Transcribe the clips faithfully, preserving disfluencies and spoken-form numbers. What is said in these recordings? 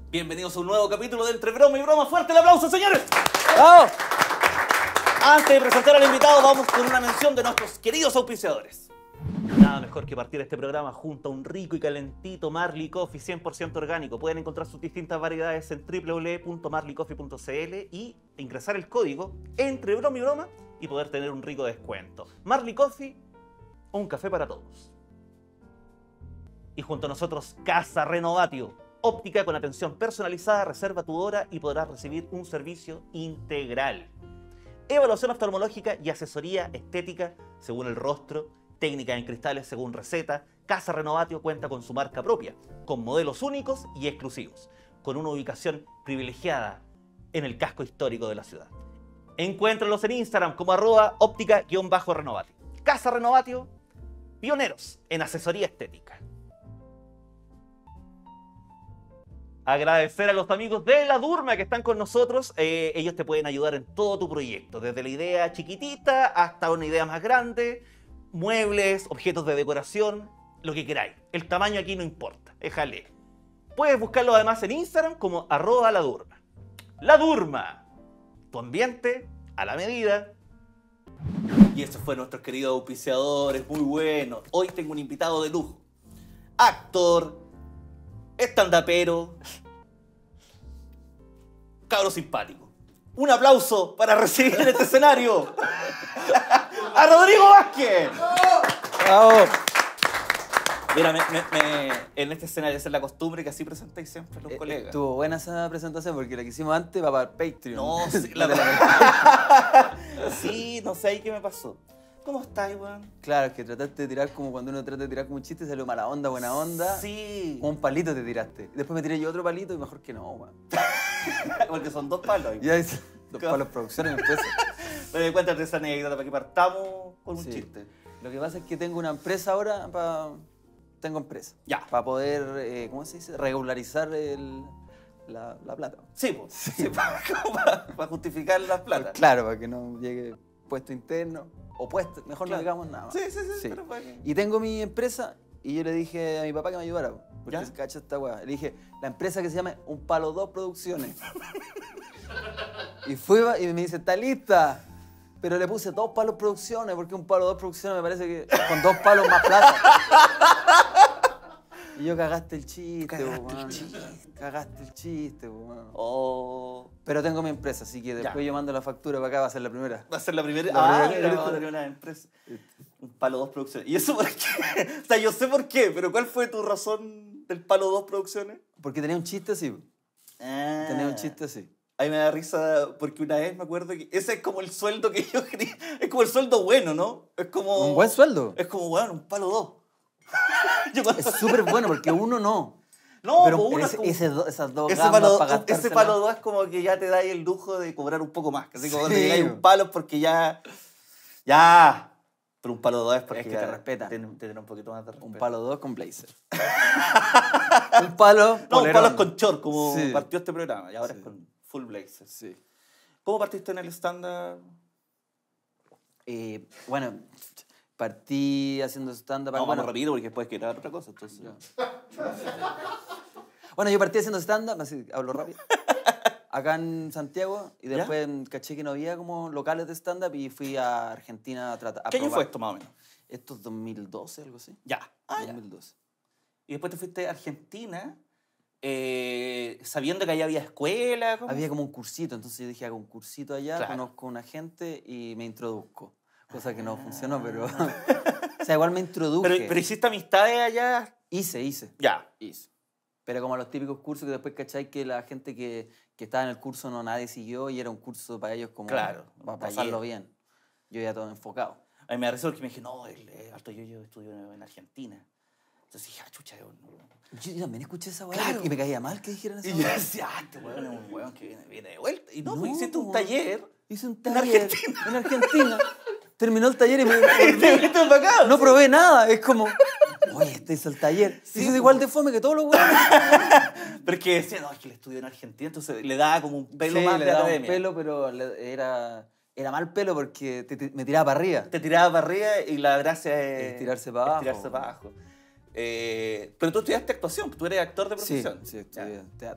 Bienvenidos a un nuevo capítulo de Entre Broma y Broma. ¡Fuerte el aplauso, señores! ¡Vamos! Antes de presentar al invitado, vamos con una mención de nuestros queridos auspiciadores. Nada mejor que partir este programa junto a un rico y calentito Marley Coffee cien por ciento orgánico. Pueden encontrar sus distintas variedades en w w w punto marley coffee punto c l y ingresar el código Entre Broma y Broma y poder tener un rico descuento. Marley Coffee, un café para todos. Y junto a nosotros, Casa Renovatio. Óptica con atención personalizada, reserva tu hora y podrás recibir un servicio integral. Evaluación oftalmológica y asesoría estética según el rostro, técnica en cristales según receta. Casa Renovatio cuenta con su marca propia, con modelos únicos y exclusivos, con una ubicación privilegiada en el casco histórico de la ciudad. Encuéntralos en Instagram como arroba óptica-renovatio. Casa Renovatio, pioneros en asesoría estética. Agradecer a los amigos de La Durma que están con nosotros. Eh, ellos te pueden ayudar en todo tu proyecto, desde la idea chiquitita hasta una idea más grande, muebles, objetos de decoración, lo que queráis. El tamaño aquí no importa, déjale. Puedes buscarlo además en Instagram como arroba La Durma. La Durma, tu ambiente a la medida. Y esos fueron nuestros queridos auspiciadores, muy buenos. Hoy tengo un invitado de lujo. Actor, estandapero, cabro simpático. Un aplauso para recibir en este escenario a Rodrigo Vázquez. ¡Bravo! Mira, me, me, me, en este escenario esa es la costumbre que así presentáis siempre a los Eh, colegas. Estuvo buena esa presentación porque la que hicimos antes va para el Patreon. No, sí, la... sí, no sé ahí qué me pasó. ¿Cómo estás, weón? Claro, es que trataste de tirar como cuando uno trata de tirar como un chiste, salió mala onda, buena onda. Sí. Un palito te tiraste. Después me tiré yo otro palito y mejor que no, weón. Porque son dos palos. Ya es dos palos producciones en empresa. Pero cuéntate esa anécdota para que partamos con un Sí. chiste. Lo que pasa es que tengo una empresa ahora para... Tengo empresa. Ya. Para poder, eh, ¿cómo se dice? Regularizar el... la, la plata. Sí, pues. Sí, para, para, para justificar las plata. Claro, para que no llegue puesto interno. O puesto, mejor Claro. no digamos nada más. Sí, sí, sí, Sí. pero para que... Y tengo mi empresa y yo le dije a mi papá que me ayudara, porque ¿Ya? se cacha esta weá. Le dije, la empresa que se llama Un Palo dos Producciones. Y fui y me dice, está lista. Pero le puse dos palos producciones, porque un palo dos producciones me parece que con dos palos más plata. Y yo cagaste el chiste, Cagaste weón. el chiste. Cagaste el chiste, weón. Oh, Pero tengo mi empresa, así que después Ya. yo mando la factura para acá, va a ser la primera. va a ser la primera. La ah, primera- mira, vamos a tener una empresa. Un palo dos producciones. ¿Y eso por qué? O sea, yo sé por qué, pero ¿cuál fue tu razón del palo dos producciones? Porque tenía un chiste así. Ah, Tenía un chiste así. A mí me da risa porque una vez me acuerdo que ese es como el sueldo que yo quería. Es como el sueldo bueno, ¿no? Es como. Un buen sueldo. Es como, bueno, un palo dos. Yo cuando- Es súper bueno porque uno no. No, Pero pues uno ese, es como- ese do- esas dos ese gambas palo, para ese gastársela. palo dos es como que ya te dais el lujo de cobrar un poco más. Así como cuando Sí. llegáis a un palo es porque ya. Ya. Pero un palo dos es porque Es que ya te respetan. Te, te tiene un poquito más de respeto. Un palo dos con blazer. Un palo No, un polerón. palo es con short, como Sí. partió este programa. Y ahora Sí. es con full blazer. Sí. ¿Cómo partiste en el stand-up? Eh, bueno, partí haciendo stand-up. No, bueno, vamos rápido porque después quiero otra cosa. Entonces. bueno, yo partí haciendo stand-up, así hablo rápido. Acá en Santiago y ¿Ya? después caché que no había como locales de stand-up y fui a Argentina a tratar. a ¿Qué año probar. fue esto más o menos? Esto es dos mil doce, algo así. Ya. Ah, ya. dos mil doce. Y después te fuiste a Argentina eh, sabiendo que allá había escuela. ¿cómo? Había como un cursito, entonces yo dije, hago un cursito allá, Claro. conozco a una gente y me introduzco. Cosa que no Ah. funcionó, pero... o sea, igual me introduje. Pero, pero hiciste amistades allá. Hice, hice, Ya. hice. Pero como los típicos cursos que después cacháis que la gente que, que estaba en el curso no nadie siguió y era un curso para ellos como Claro, para un pasarlo taller. bien. Yo ya todo enfocado. A mí me da risa porque me dije, no, el, el Alto Yoyo estudió en Argentina. Entonces dije, ah, chucha, yo no. Yo también escuché esa weá Claro. y me caía mal que dijeran Y esa yo weá. decía, ah, este weón es un weón que viene, viene de vuelta. Y no, No, pues hiciste un po. taller. Hice un En taller Argentina. en Argentina. Terminó el taller y me Y te volví. fuiste para acá. No probé nada, es como, oye, este hizo el taller. Sí, Sí, es po. igual de fome que todos los weones. Pero es que decía, no, es que él estudió en Argentina, entonces le daba como un pelo Sí, más le de daba un academia. pelo, pero le- era, era mal pelo porque te- te- me tiraba para arriba. Te tiraba para arriba y la gracia es... Es tirarse para abajo. tirarse para abajo. Eh, pero tú estudiaste actuación, tú eres actor de Sí, profesión. sí, estudié teatro.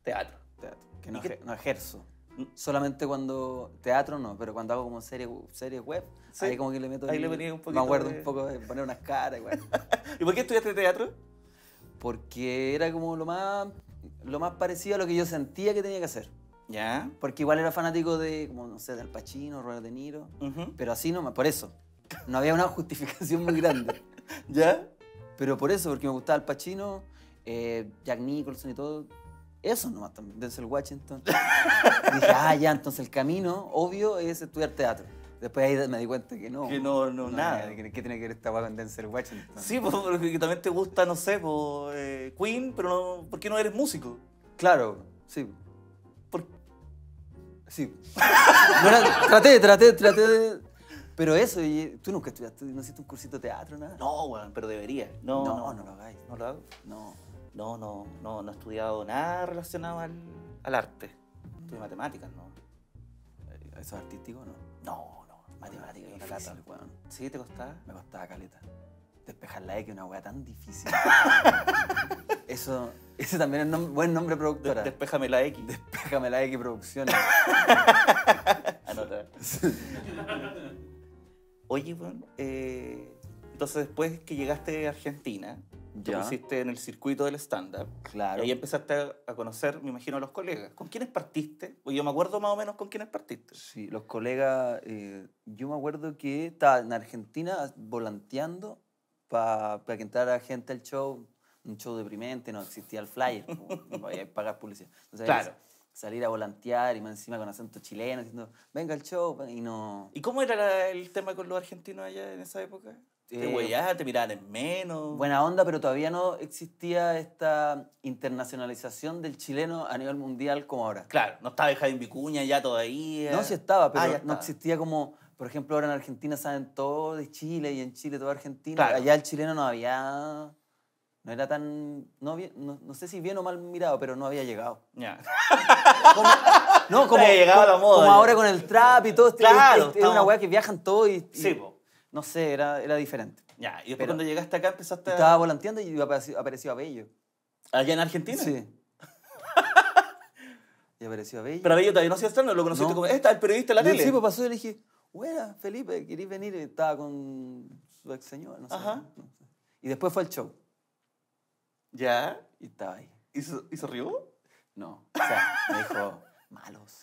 Teatro. Teatro. Que ¿Y no, qué- ejer- no ejerzo. Mm. Solamente cuando... Teatro no, pero cuando hago como series series web, Sí. ahí como que le meto... Ahí el- le ponía un poquito Me acuerdo de- un poco de poner unas caras igual. ¿Y por qué estudiaste teatro? Porque era como lo más, lo más parecido a lo que yo sentía que tenía que hacer. Ya. Porque igual era fanático de, como, no sé, de Al Pacino, Robert De Niro. Ujú. Pero así nomás, por eso. No había una justificación muy grande. ¿Ya? Pero por eso, porque me gustaba Al Pacino, eh, Jack Nicholson y todo. Eso nomás también, Denzel Washington. Dije, ah, ya, entonces el camino obvio es estudiar teatro. Después ahí me di cuenta que no. Que no, no, nada. ¿Qué, qué tiene que ver esta guapa con Denzel Washington? Sí, pues, porque también te gusta, no sé, pues, eh, Queen, pero no, ¿por qué no eres músico? Claro, sí. ¿Por- Sí. No era- traté, traté, traté de... Pero eso, y tú nunca estudiaste, no hiciste un cursito de teatro, nada. No, weón, pero debería. No, no, no, no lo hagáis. no lo hago. No. No, no, no, no he estudiado nada relacionado al, al arte. Estudié matemáticas, ¿no? ¿Eso es artístico o no? No, no, matemáticas es una Difícil, lata. weón. ¿Sí te costaba? Me costaba caleta. Despejar la X es una weá tan difícil. Eso, ese también es un buen nombre de De- productora. Despéjame la X. Despéjame la X Producciones. Anota. Oye, bueno, eh, entonces después que llegaste a Argentina, te Ya. pusiste en el circuito del stand-up. Claro. Y ahí empezaste a, a conocer, me imagino, a los colegas. ¿Con quiénes partiste? Porque yo me acuerdo más o menos con quiénes partiste. Sí, los colegas, eh, yo me acuerdo que estaba en Argentina volanteando para que entrara gente al show, un show deprimente, no existía el flyer, po, no podía pagar publicidad. Entonces, Claro. salir a volantear y más encima con acento chileno, diciendo, venga al show, y no... ¿Y cómo era la- el tema con los argentinos allá en esa época? ¿Te Eh, huellaban, te miraban en menos? Buena onda, pero todavía no existía esta internacionalización del chileno a nivel mundial como ahora. Claro, no estaba Jaime Vicuña ya todavía. No, sí estaba, pero Ah, ya no estaba. existía como, por ejemplo, ahora en Argentina saben todo de Chile y en Chile todo Argentina. Claro. Allá el chileno no había, no era tan, no, había- no, no sé si bien o mal mirado, pero no había llegado. Ya. Como- no, como, había llegado a la como- moda, como ya. ahora con el trap y todo. este- Claro, este- es una estamos- weá que viajan todos y, y Sí, po. no sé, era, era diferente. Ya, y después Pero- cuando llegaste acá empezaste a... Estaba volanteando y apareció, apareció Abello. ¿Allá en Argentina? Sí. Y apareció Abello. Pero Abello todavía no hacía stand, lo conociste No. como... Esta, el periodista de la Yo, tele. sí, pues pasó y le dije, buena, Felipe, ¿querés venir? Y estaba con su ex señora, no sé. Ajá. no sé. Y después fue al show ¿Ya? y estaba ahí. ¿Y se, y se rió? No, o sea, me dijo, malos.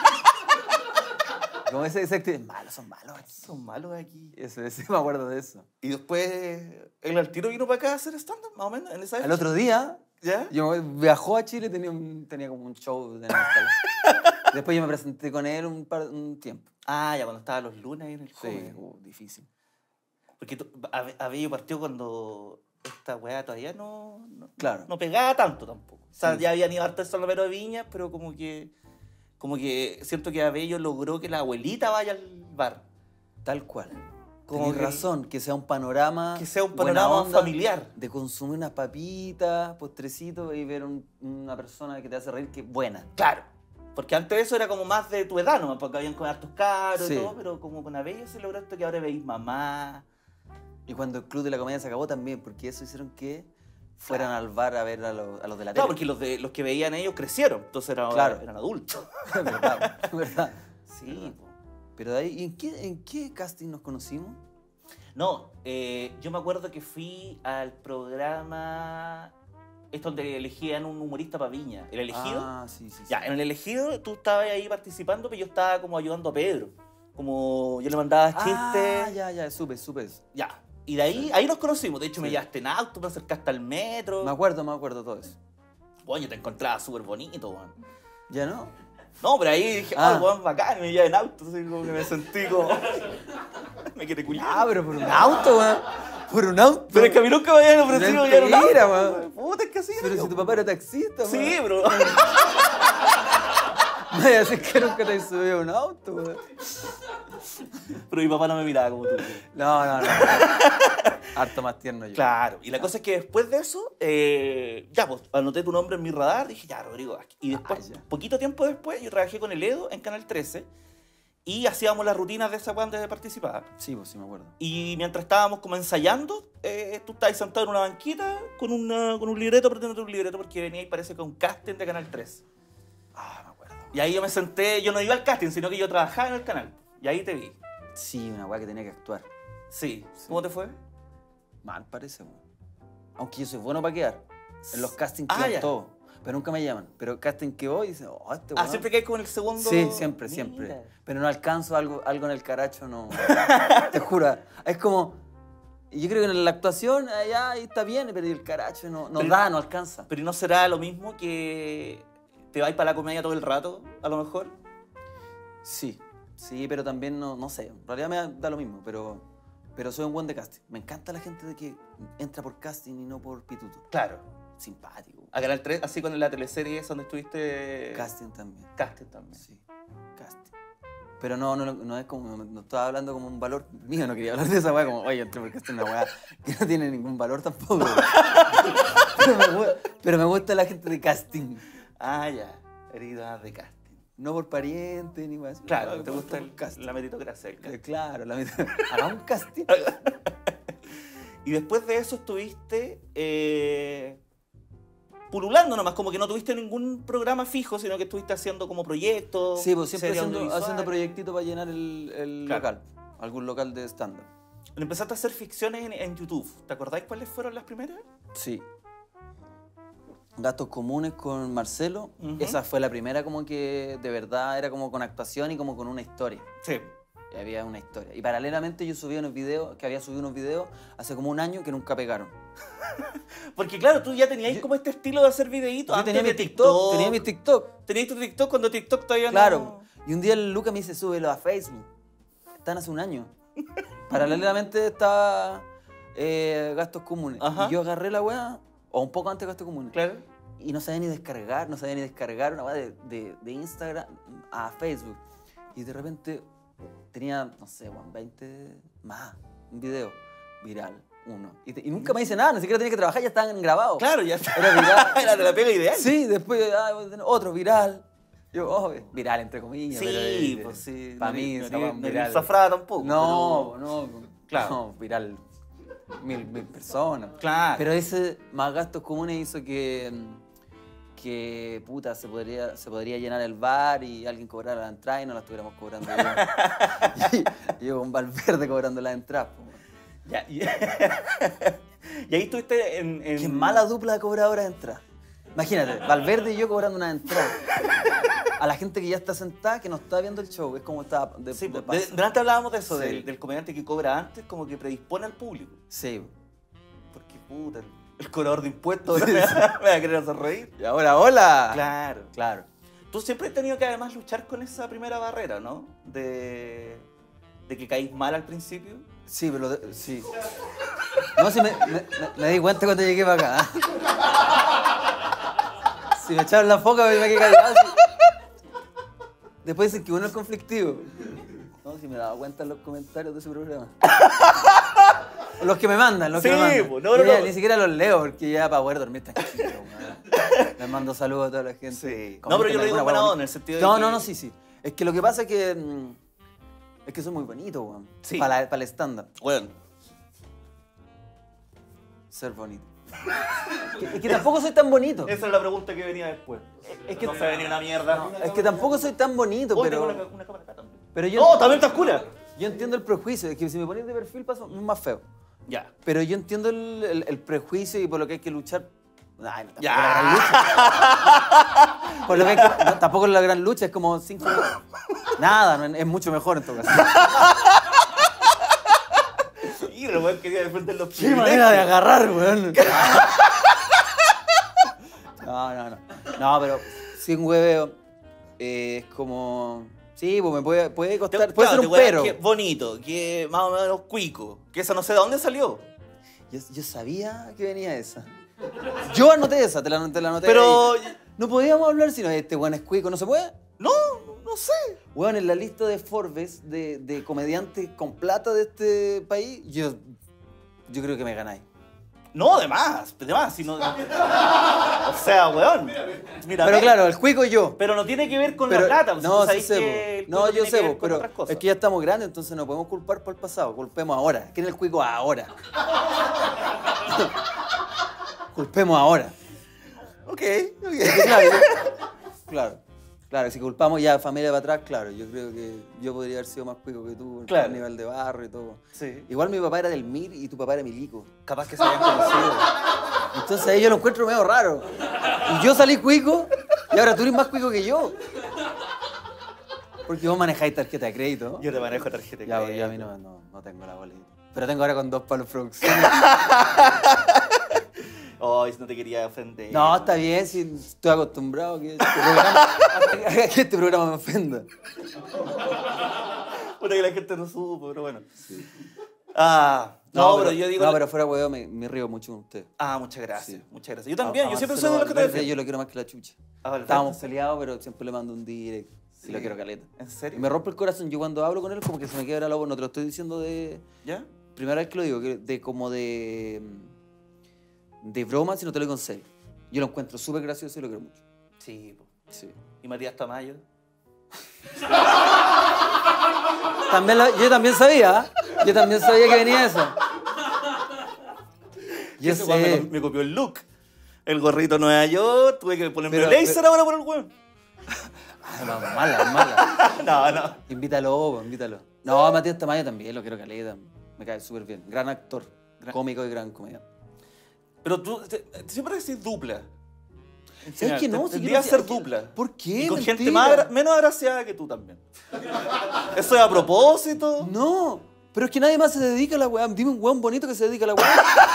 Como ese, ese actitud, malos, son malos aquí. Son malos aquí. Eso, ese, me acuerdo de eso. Y después, él al tiro vino para acá a hacer stand-up, más o menos, en esa Al época. otro día, ¿Ya? yo viajó a Chile, tenía, un- tenía como un show de Natal. Después yo me presenté con él un, par, un tiempo. Ah, ya, cuando estaba los lunes ahí en el Sí, joven. uh, difícil. Porque tú- Abe- Abello partió cuando esta weá todavía no, no, Claro. no pegaba tanto tampoco. O sea, Sí. ya habían ido harto el salomero de Viña, pero como que, como que siento que Abello logró que la abuelita vaya al bar. Tal cual. Como Tenés que- razón, que sea un panorama. Que sea un buena panorama onda, familiar. De consumir unas papitas, postrecitos y ver un- una persona que te hace reír que es buena. Claro. Porque antes eso era como más de tu edad, ¿no? Porque habían con hartos caros Sí. y todo, pero como con Abello se logró esto que ahora veis mamá. Y cuando el Club de la Comedia se acabó también, porque eso hicieron que fueran al bar a ver a, los- a los de la tele. Claro, porque los, de, los que veían ellos crecieron, entonces eran, Claro. eran adultos. Es verdad, es verdad. Sí, po. Pero de ahí, ¿y en qué, en qué casting nos conocimos? No, eh, yo me acuerdo que fui al programa. Es donde elegían un humorista para Viña. ¿El elegido? Ah, sí, sí. sí. Ya, en el elegido tú estabas ahí participando, pero yo estaba como ayudando a Pedro. Como yo le mandaba chistes. Ah, ya, ya, supe, supe eso. Ya. Y de ahí, ahí nos conocimos. De hecho, me Sí. llevaste en auto, me acercaste al metro. Me acuerdo, me acuerdo todo eso. Oye, te encontraba súper bonito, weón. ¿Ya no? No, pero ahí dije, Ah. ah, weón, bacán, y me llevé en auto, así como que me sentí como. me quiere culiar. Ah, pero por un auto, weón. Por un auto. Pero es que a mí nunca me habían ofrecido ya en un Mentira, auto. weón. Puta, es que así era Pero yo, si tu po. papá era taxista, weón. Sí, bro. No voy a decir que nunca te has subido a un auto, weón. Pero mi papá no me miraba como tú. No, no, no. Harto más tierno yo. Claro. Y la cosa es que después de eso, eh, ya, pues, anoté tu nombre en mi radar, dije, ya, Rodrigo Vázquez. Y después, Ah, ya. poquito tiempo después, yo trabajé con el Edo en Canal trece. y hacíamos las rutinas de esa weá donde participaba. Sí, pues sí me acuerdo. Y mientras estábamos como ensayando, eh, tú estabas sentado en una banquita con, una, con un libreto, pretendiendo un libreto, porque venía y parece que un casting de Canal tres. Ah, me acuerdo. Y ahí yo me senté, yo no iba al casting, sino que yo trabajaba en el canal. Y ahí te vi. Sí, una weá que tenía que actuar. Sí. Sí. ¿Cómo te fue? Mal parece, weón. Aunque yo soy bueno para quedar. En los castings Ah, quedan ya. todo. Pero nunca me llaman. Pero casting que voy, dicen, oh, este Ah, weón. siempre que hay con el segundo... Sí, siempre, Mira. siempre. Pero no alcanzo algo, algo en el caracho, no. Te juro. Es como. Yo creo que en la actuación, allá ahí está bien, pero el caracho no, no Pero- da, no alcanza. Pero ¿no será lo mismo que te vais para la comedia todo el rato, a lo mejor? Sí, sí, pero también no, no sé. En realidad me da, da lo mismo, pero, pero soy un buen de casting. Me encanta la gente de que entra por casting y no por pituto. Claro. Simpático. A Canal tres, así con la teleserie esa donde estuviste... Casting también. Casting también. Sí, casting. Pero no, no, no es como, no estaba hablando como un valor mío, no quería hablar de esa weá, como, oye, entré por casting, una weá que no tiene ningún valor tampoco. pero, me, gu- pero me gusta la gente de casting. Ah, ya. Heridas de casting. No por pariente ni más. Claro, No, te por- gusta por el, casting. la meritocracia. el Eh, casting. Claro, la mitad. Haga un casting. Y después de eso estuviste eh, pululando nomás, como que no tuviste ningún programa fijo, sino que estuviste haciendo como proyectos. Sí, pues siempre series haciendo, audiovisuales. haciendo proyectitos para llenar el, el Claro. local. Algún local de stand-up. Empezaste a hacer ficciones en, en YouTube. ¿Te acordáis cuáles fueron las primeras? Sí. Gastos comunes con Marcelo. Ujú. Esa fue la primera como que de verdad era como con actuación y como con una historia. Sí. Y había una historia. Y paralelamente yo subía unos videos, que había subido unos videos hace como un año que nunca pegaron. Porque claro, tú ya tenías Yo- como este estilo de hacer videitos. Yo antes tenía de mi TikTok, tenía mi TikTok. Tenías tu TikTok cuando TikTok todavía Claro. no... Y un día el Luca me dice, súbelo a Facebook. Están hace un año. Paralelamente estaba eh, gastos comunes. Ajá. Y yo agarré la weá, o un poco antes de gastos comunes. Claro. Y no sabía ni descargar, no sabía ni descargar una weá de, de, de Instagram a Facebook. Y de repente tenía, no sé, weón, veinte más, un video viral, uno. Y, te- y nunca me dice nada, ni siquiera tenía que trabajar, ya estaban grabados. Claro, ya está. Era viral. Era de la pega ideal. Sí, después ah, otro viral. Yo, oh, viral entre comillas. Sí, pero, eh, pues sí. Para no mí, eres- esa no weá, eres- no eres viral. zafrada tampoco. No, no, Claro. no, viral. Mil, mil personas. pero- Claro. Pero ese más gastos comunes hizo que, que puta, se podría, se podría llenar el bar y alguien cobrara la entrada y no la estuviéramos cobrando yo. y, yo con Valverde cobrando la entrada. po, weón. Ya, y... y ahí estuviste en... en... Qué mala dupla de cobradora de entrada. Imagínate, Valverde y yo cobrando una entrada. A la gente que ya está sentada, que no está viendo el show. Es como está de, Sí, de pues, paso. de- delante hablábamos de eso, Sí. del, del comediante que cobra antes, como que predispone al público. Sí. Porque, puta, el, el cobrador de impuestos me va a querer hacer reír. Y ahora, hola. Claro. Claro. Tú siempre has tenido que además luchar con esa primera barrera, ¿no? De, de que caís mal al principio. Sí, pero de- sí. No, sí, me, me, me- me di cuenta cuando llegué para acá. Si me echaron la foca, me quedé callado. sí. Después dicen que uno es conflictivo. No, si me daba cuenta en los comentarios de ese programa. Los que me mandan, los que Sí, me mandan. pues, no, Y no, ya no. Ni siquiera los leo porque ya para poder dormir tranquilo. weón. Les mando saludos a toda la gente. Sí. Comenten No, pero yo lo digo alguna en buena hueá onda, en el sentido de No, que- no, no, sí, sí. Es que lo que pasa es que... mm, es que soy muy bonito, weón. Sí. Para, la- para el stand-up. Bueno, Ser bonito. Es que, es que tampoco soy tan bonito. esa es la pregunta que venía después. Es que, No se ve ni una mierda. no, es que tampoco soy tan bonito, Oye, tengo una, pero, una cámara acá también. pero yo, ¡No, también está oscura! yo entiendo el prejuicio. Es que si me pones de perfil paso es más feo. Ya. Pero yo entiendo el, el- el prejuicio y por lo que hay que luchar. Ay, no, tampoco Ya. es la gran lucha. Por lo que hay que- no, tampoco es la gran lucha, es como cinco minutos. Nada, no, es mucho mejor en todo caso. Y el weón quería defender los Qué manera de agarrar, weón. No, no, no. No, pero sin hueveo eh, es como. Sí, pues me puede, puede costar. Puede ser un pero. Que bonito, que más o menos cuico. Que esa no sé de dónde salió. Yo, yo sabía que venía esa. Yo anoté esa, te la, te la anoté. Pero. ahí. No podíamos hablar si no, este weón es cuico, ¿no se puede? No, no sé. Weón, en la lista de Forbes de, de comediantes con plata de este país, yo, yo creo que me ganáis. No, de más, de más. Si no, o sea, weón. Mira, Pero claro, el cuico y yo. Pero no tiene que ver con Pero- la plata. Pues, no, tú sí sabes sé, que el po. No, cuico yo tiene que sé, ver po, con pero otras cosas. es que ya estamos grandes, entonces no podemos culpar por el pasado. Culpemos ahora. ¿Quién es el cuico ahora? Culpemos ahora. Ok, ok. Porque, claro, yo- claro, claro, si culpamos ya familia para atrás, claro, yo creo que yo podría haber sido más cuico que tú, Claro. a nivel de barro y todo. Sí. Igual mi papá era del M I R y tu papá era milico. Capaz que se hayan conocido. Entonces ahí yo lo encuentro medio raro. Y yo salí cuico y ahora tú eres más cuico que yo. Porque vos manejáis tarjeta de crédito, ¿no? Yo te manejo tarjeta de Ya, crédito. yo a mí no, no, no tengo la boleta. Pero tengo ahora con dos palos producciones. Ay, no te quería ofender. No, está bien, si estoy acostumbrado a que este programa, a que este programa me ofenda. Bueno, que la gente no supo, pero bueno. Ah, no, pero, yo digo... No, pero fuera huevo, me, me río mucho con usted. Ah, muchas gracias, Sí. muchas gracias. Yo también, A- yo siempre amárselo soy de los que te al verde, defiendo. Yo lo quiero más que la chucha. Ah, vale, Estábamos perfecto. peleados, pero siempre le mando un direct. Sí. Y lo quiero caleta. ¿En serio? Y me rompe el corazón. Yo cuando hablo con él, como que se me quiebra la voz. No te lo estoy diciendo de... ¿Ya? Primera vez que lo digo, que de como de... De broma, si no te lo digo en serio. Yo lo encuentro súper gracioso y lo quiero mucho. Sí, po. Sí. ¿Y Matías Tamayo? También la- yo también sabía, ¿eh? Yo también sabía que venía eso. Yo Ese weón sé. Me, me copió el look. El gorrito Nueva York, tuve que ponerme Pero- laser pero- ahora por el weón. Ah, no, mala, mala. No, no. Invítalo, po, invítalo. No, Matías Tamayo también, lo quiero caleta. Me cae súper bien. Gran actor, Gran- cómico y gran comedia. Pero tú te- te- siempre decís dupla. En ¿Sabes general, que no? te- Si yo Tendrías no ser sé- dupla. ¿Por qué? Y con gente Mentira. más agra- menos agraciada que tú también. ¿Eso es a propósito? No, pero es que nadie más se dedica a la weá. Dime un weón bonito que se dedica a la weá.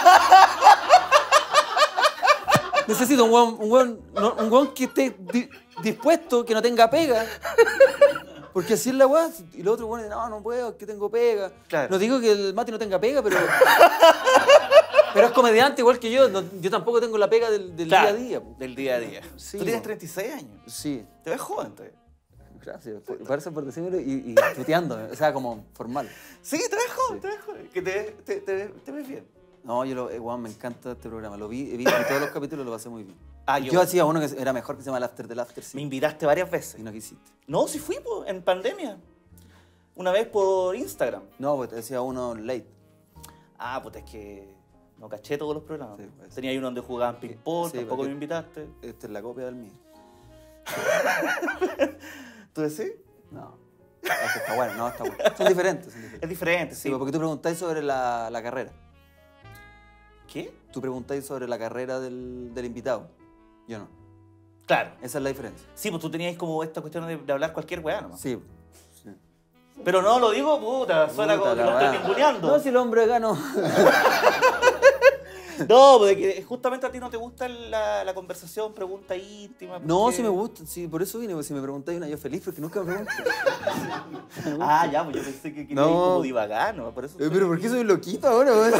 Necesito un weón, un weón, no, un weón que esté di- dispuesto, que no tenga pega. Porque así es la weá. Y los otros weones, no, no puedo, es que tengo pega. Claro. No digo que el Mati no tenga pega, pero. Pero es comediante igual que yo. No- yo tampoco tengo la pega del, del Claro, día a día. po. Del día a día. Sí, tú tienes po. treinta y seis años. Sí. Te ves joven todavía. Gracias. Por, parece por decírmelo y, y tuteándome. O sea, como formal. Sí, te ves joven, Sí. te ves joven. Que te, te, te, te ves bien. No, yo lo, eh, weón, me encanta este programa. Lo vi, vi, vi todos los capítulos, lo pasé muy bien. Ah, yo yo- hacía uno que era mejor que se llama El After del After, sí. Me invitaste varias veces. Y no quisiste. No, sí fui po, en pandemia. Una vez por Instagram. No, pues te decía uno late. Ah, pues es que no caché todos los programas. Sí, pues. Tenía ahí uno donde jugaban ping-pong, Sí, tampoco porque- me invitaste. Esta es la copia del mío. ¿Tú decís? No. Este está bueno, no, está bueno. Son diferentes, son diferentes. Es diferente, Sí, sí. pues, porque tú preguntáis sobre la, la carrera. ¿Qué? Tú preguntáis sobre la carrera del, del invitado. Yo no. Claro. Esa es la diferencia. Sí, pues tú tenías como esta cuestión de, de hablar cualquier weá nomás. Sí. sí. Pero no lo digo, puta, suena Puta como que la lo estoy weá. ninguneando. No, si el hombre ganó. No, porque que justamente a ti no te gusta la, la conversación, pregunta íntima. No, porque- si me gusta, sí, por eso vine, pues, si me preguntáis una, yo feliz, porque nunca me pregunto. Ah, ya, pues yo pensé que quería No. ir como divagar, ¿no? Por eso Eh, Pero ¿por qué soy loquito ahora, weón?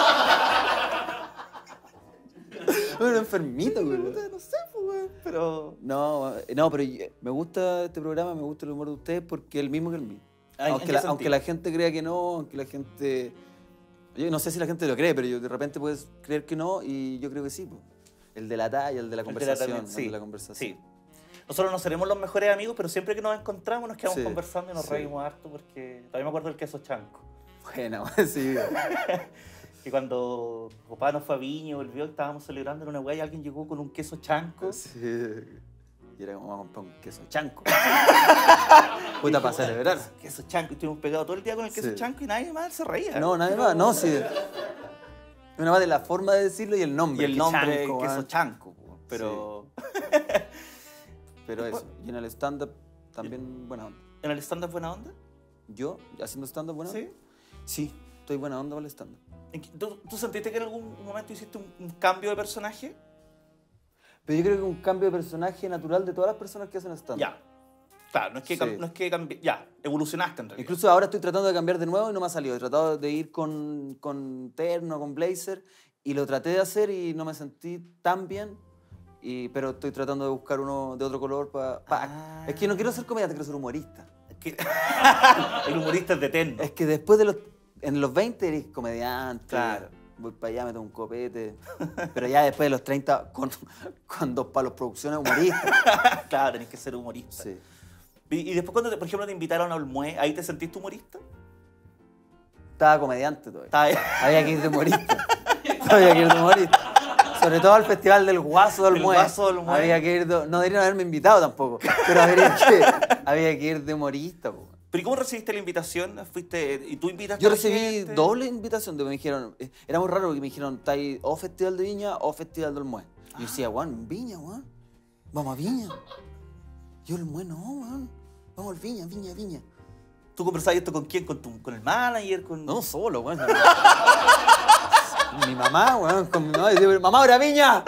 Bueno, enfermito, güey. Puta, no sé, pues, weón, pero... No, eh, no, pero yo- me gusta este programa, me gusta el humor de ustedes porque es el mismo que el mío. Ah, ¿en Aunque qué la, sentido? aunque la gente crea que no, aunque la gente... Yo no sé si la gente lo cree, pero yo de repente puedes creer que no y yo creo que sí. Pues. El de la talla, el de la El de la conversación. también, el sí, de la conversación. sí. Nosotros no seremos los mejores amigos, pero siempre que nos encontramos nos quedamos Sí, conversando y nos sí. reímos harto porque todavía me acuerdo del queso chanco. Buena, sí. Que cuando papá nos fue a Viña y volvió, estábamos celebrando en una weá y alguien llegó con un queso chanco. Sí. Y era como, vamos a comprar un queso chanco. Puta para celebrar. Queso chanco. Y estuvimos pegados todo el día con el queso Sí. chanco y nadie más se reía. No, nadie más, no, sí. Una más de la forma de decirlo y el nombre. Y el que nombre, chanco, queso ah. chanco. po, Pero Pero eso. Y en el stand-up también buena onda. ¿en el stand-up buena onda? ¿Yo? ¿Haciendo stand-up buena onda? ¿Sí? Sí, estoy buena onda para el stand-up. ¿En qué- ¿Tú, tú sentiste que en algún momento hiciste un, un cambio de personaje? Pero yo creo que un cambio de personaje natural de todas las personas que hacen stand-up. Ya. Claro, no es que, Sí. cam- no es que cambi- ya, evolucionaste en realidad. Incluso ahora estoy tratando de cambiar de nuevo y no me ha salido. He tratado de ir con, con terno, con blazer, y lo traté de hacer y no me sentí tan bien. Y, pero estoy tratando de buscar uno de otro color para... Ah. Es que no quiero ser comediante, quiero ser humorista. Es que- el humorista es de eterno. Es que después de los... En los veinte eres comediante. Claro. voy para allá, me tomo un copete. Pero ya después de los treinta, con, con dos palos producciones, humorista. Claro, tenés que ser humorista. Sí. Y, y después cuando, te- por ejemplo, te invitaron a Olmué, ¿ahí te sentiste humorista? Estaba comediante todavía. Está ahí. Había que ir de humorista. Había que ir de humorista. Sobre todo al Festival del Guaso del El Mue. Guaso del Mue. Había que ir de- no deberían haberme invitado tampoco. Pero habría que, había que ir de humorista. Po. ¿Pero y cómo recibiste la invitación? ¿Fuiste, y tú invitas Yo a la recibí gente? doble invitación. De, me dijeron, eh, era muy raro porque me dijeron, está ahí o Festival de Viña o Festival del Mue. Y yo decía, weón, Viña, weón. Vamos a Viña. Yo el Mue no, weón. Vamos al Viña, Viña, Viña. ¿Tú conversabas esto con quién? ¿Con, tu, con el manager? Con... No, solo, weón. Mi mamá, weón, con mi mamá. Y digo, mamá, ahora Viña.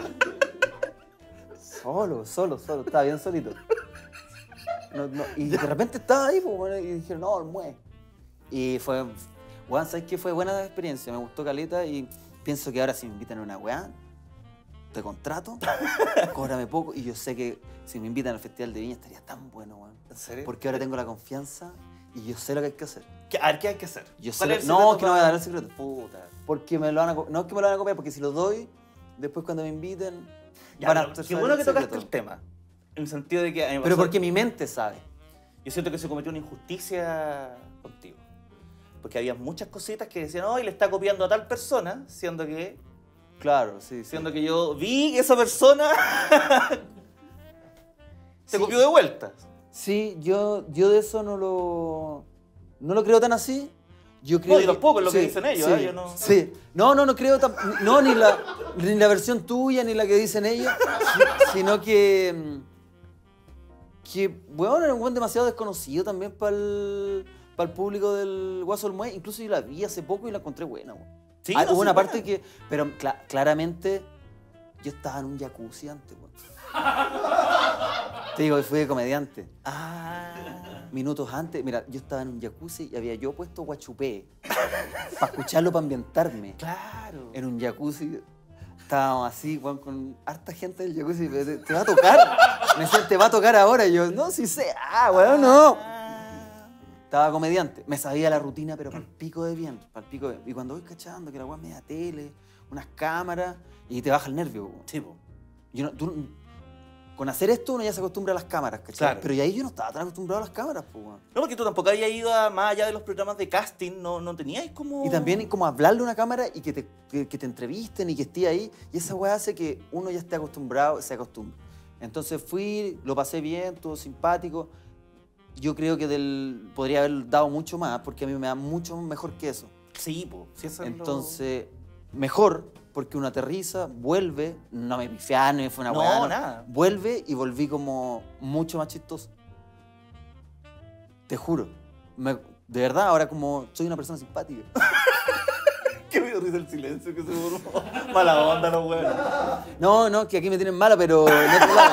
Solo, solo, solo. Estaba bien solito. No, no, y de repente estaba ahí, pues, bueno, y dijeron, no, el Mue. Y fue, weón, ¿sabes qué? Fue buena experiencia. Me gustó caleta y pienso que ahora si me invitan a una weá, te contrato, cóbrame poco. Y yo sé que si me invitan al Festival de Viña estaría tan bueno, weón. ¿En serio? Porque ahora tengo la confianza y yo sé lo que hay que hacer. ¿Qué- A ver, ¿qué hay que hacer? Yo sé ¿Cuál lo- es el no, secreto que no voy a para- dar el secreto. Puta. Porque me lo van a co- no es que me lo van a copiar, porque si lo doy, después cuando me inviten, Ya, van a pero qué saber bueno el que tocaste secreto. el tema. En el sentido de que... a mí me Pero pasó- porque mi mente sabe. Yo siento que se cometió una injusticia contigo. Porque había muchas cositas que decían, oh, y le está copiando a tal persona, siendo que, Claro, sí, sí. siendo que yo vi que esa persona te Sí. copió de vuelta. Sí, yo, yo de eso no lo, no lo creo tan así. Yo creo No, yo tampoco, es lo que sí, dicen ellos, sí, ¿eh? Yo no- Sí. No, no, no creo tam- no, ni la, ni la versión tuya, ni la que dicen ellos, si- sino que, mm, que, bueno, era un buen demasiado desconocido también para el, para el público del Guaso del Mue. Incluso yo la vi hace poco y la encontré buena. weón. Sí, Ah, no, hubo sí, una buena. parte que, pero cla- claramente yo estaba en un jacuzzi antes. weón. Te digo, fui de comediante. Ah. Minutos antes, mira, yo estaba en un jacuzzi y había yo puesto guachupé para escucharlo, para ambientarme. Claro. En un jacuzzi estábamos así, weón, con harta gente del jacuzzi. Te, te va a tocar. Me decían, te va a tocar ahora. Y yo, no, sí sé. Ah, weón, no. Ah. Estaba comediante. Me sabía la rutina, pero para el pico de bien. Para el pico de bien. Y cuando voy cachando que la weón media tele, unas cámaras, y te baja el nervio, weón. Sí, po. Yo no, tú, con hacer esto uno ya se acostumbra a las cámaras, ¿cachai? Claro. Pero y ahí yo no estaba tan acostumbrado a las cámaras, pues, weón. No, porque tú tampoco habías ido a más allá de los programas de casting, no, no teníais como... Y también como hablarle a una cámara y que te, que, que te entrevisten y que esté ahí. Y esa weá hace que uno ya esté acostumbrado, se acostumbre. Entonces fui, lo pasé bien, estuvo simpático. Yo creo que del, podría haber dado mucho más, porque a mí me da mucho mejor que eso. Sí, po. Sí, eso es lo- Entonces, mejor, porque uno aterriza, vuelve, no me pifiaron, ni fue una No, weá. nada. Vuelve y volví como mucho más chistoso. Te juro. Me- de verdad, ahora como soy una persona simpática. Qué me dio risa el silencio que se formó. Mala onda, no, weón. No, no, que aquí me tienen mala, pero en otro lado.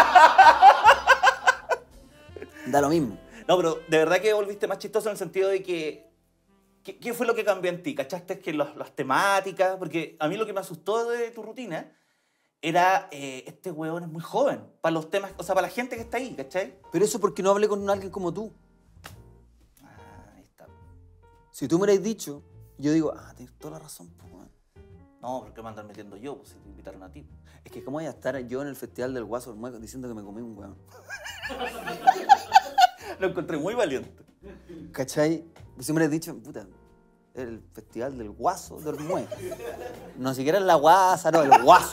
Da lo mismo. No, pero de verdad que volviste más chistoso en el sentido de que... ¿Qué, qué fue lo que cambió en ti? ¿Cachaste que los- las temáticas? Porque a mí lo que me asustó de tu rutina era, eh, este huevón es muy joven, para los temas, o sea, para la gente que está ahí, ¿cachai? Pero eso porque no hablé con alguien como tú. Ah, ahí está. Si tú me hubieras dicho, yo digo, ah, tienes toda la razón, pues, weón. No, ¿por qué me andan metiendo yo? Pues si te invitaron a ti. Es que cómo voy a estar yo en el Festival del Guaso del Mue diciendo que me comí un weón. Lo encontré muy valiente. ¿Cachai? Si me hubieras dicho, puta, el Festival del Guaso del Mue. No siquiera es la guasa, no, el guaso.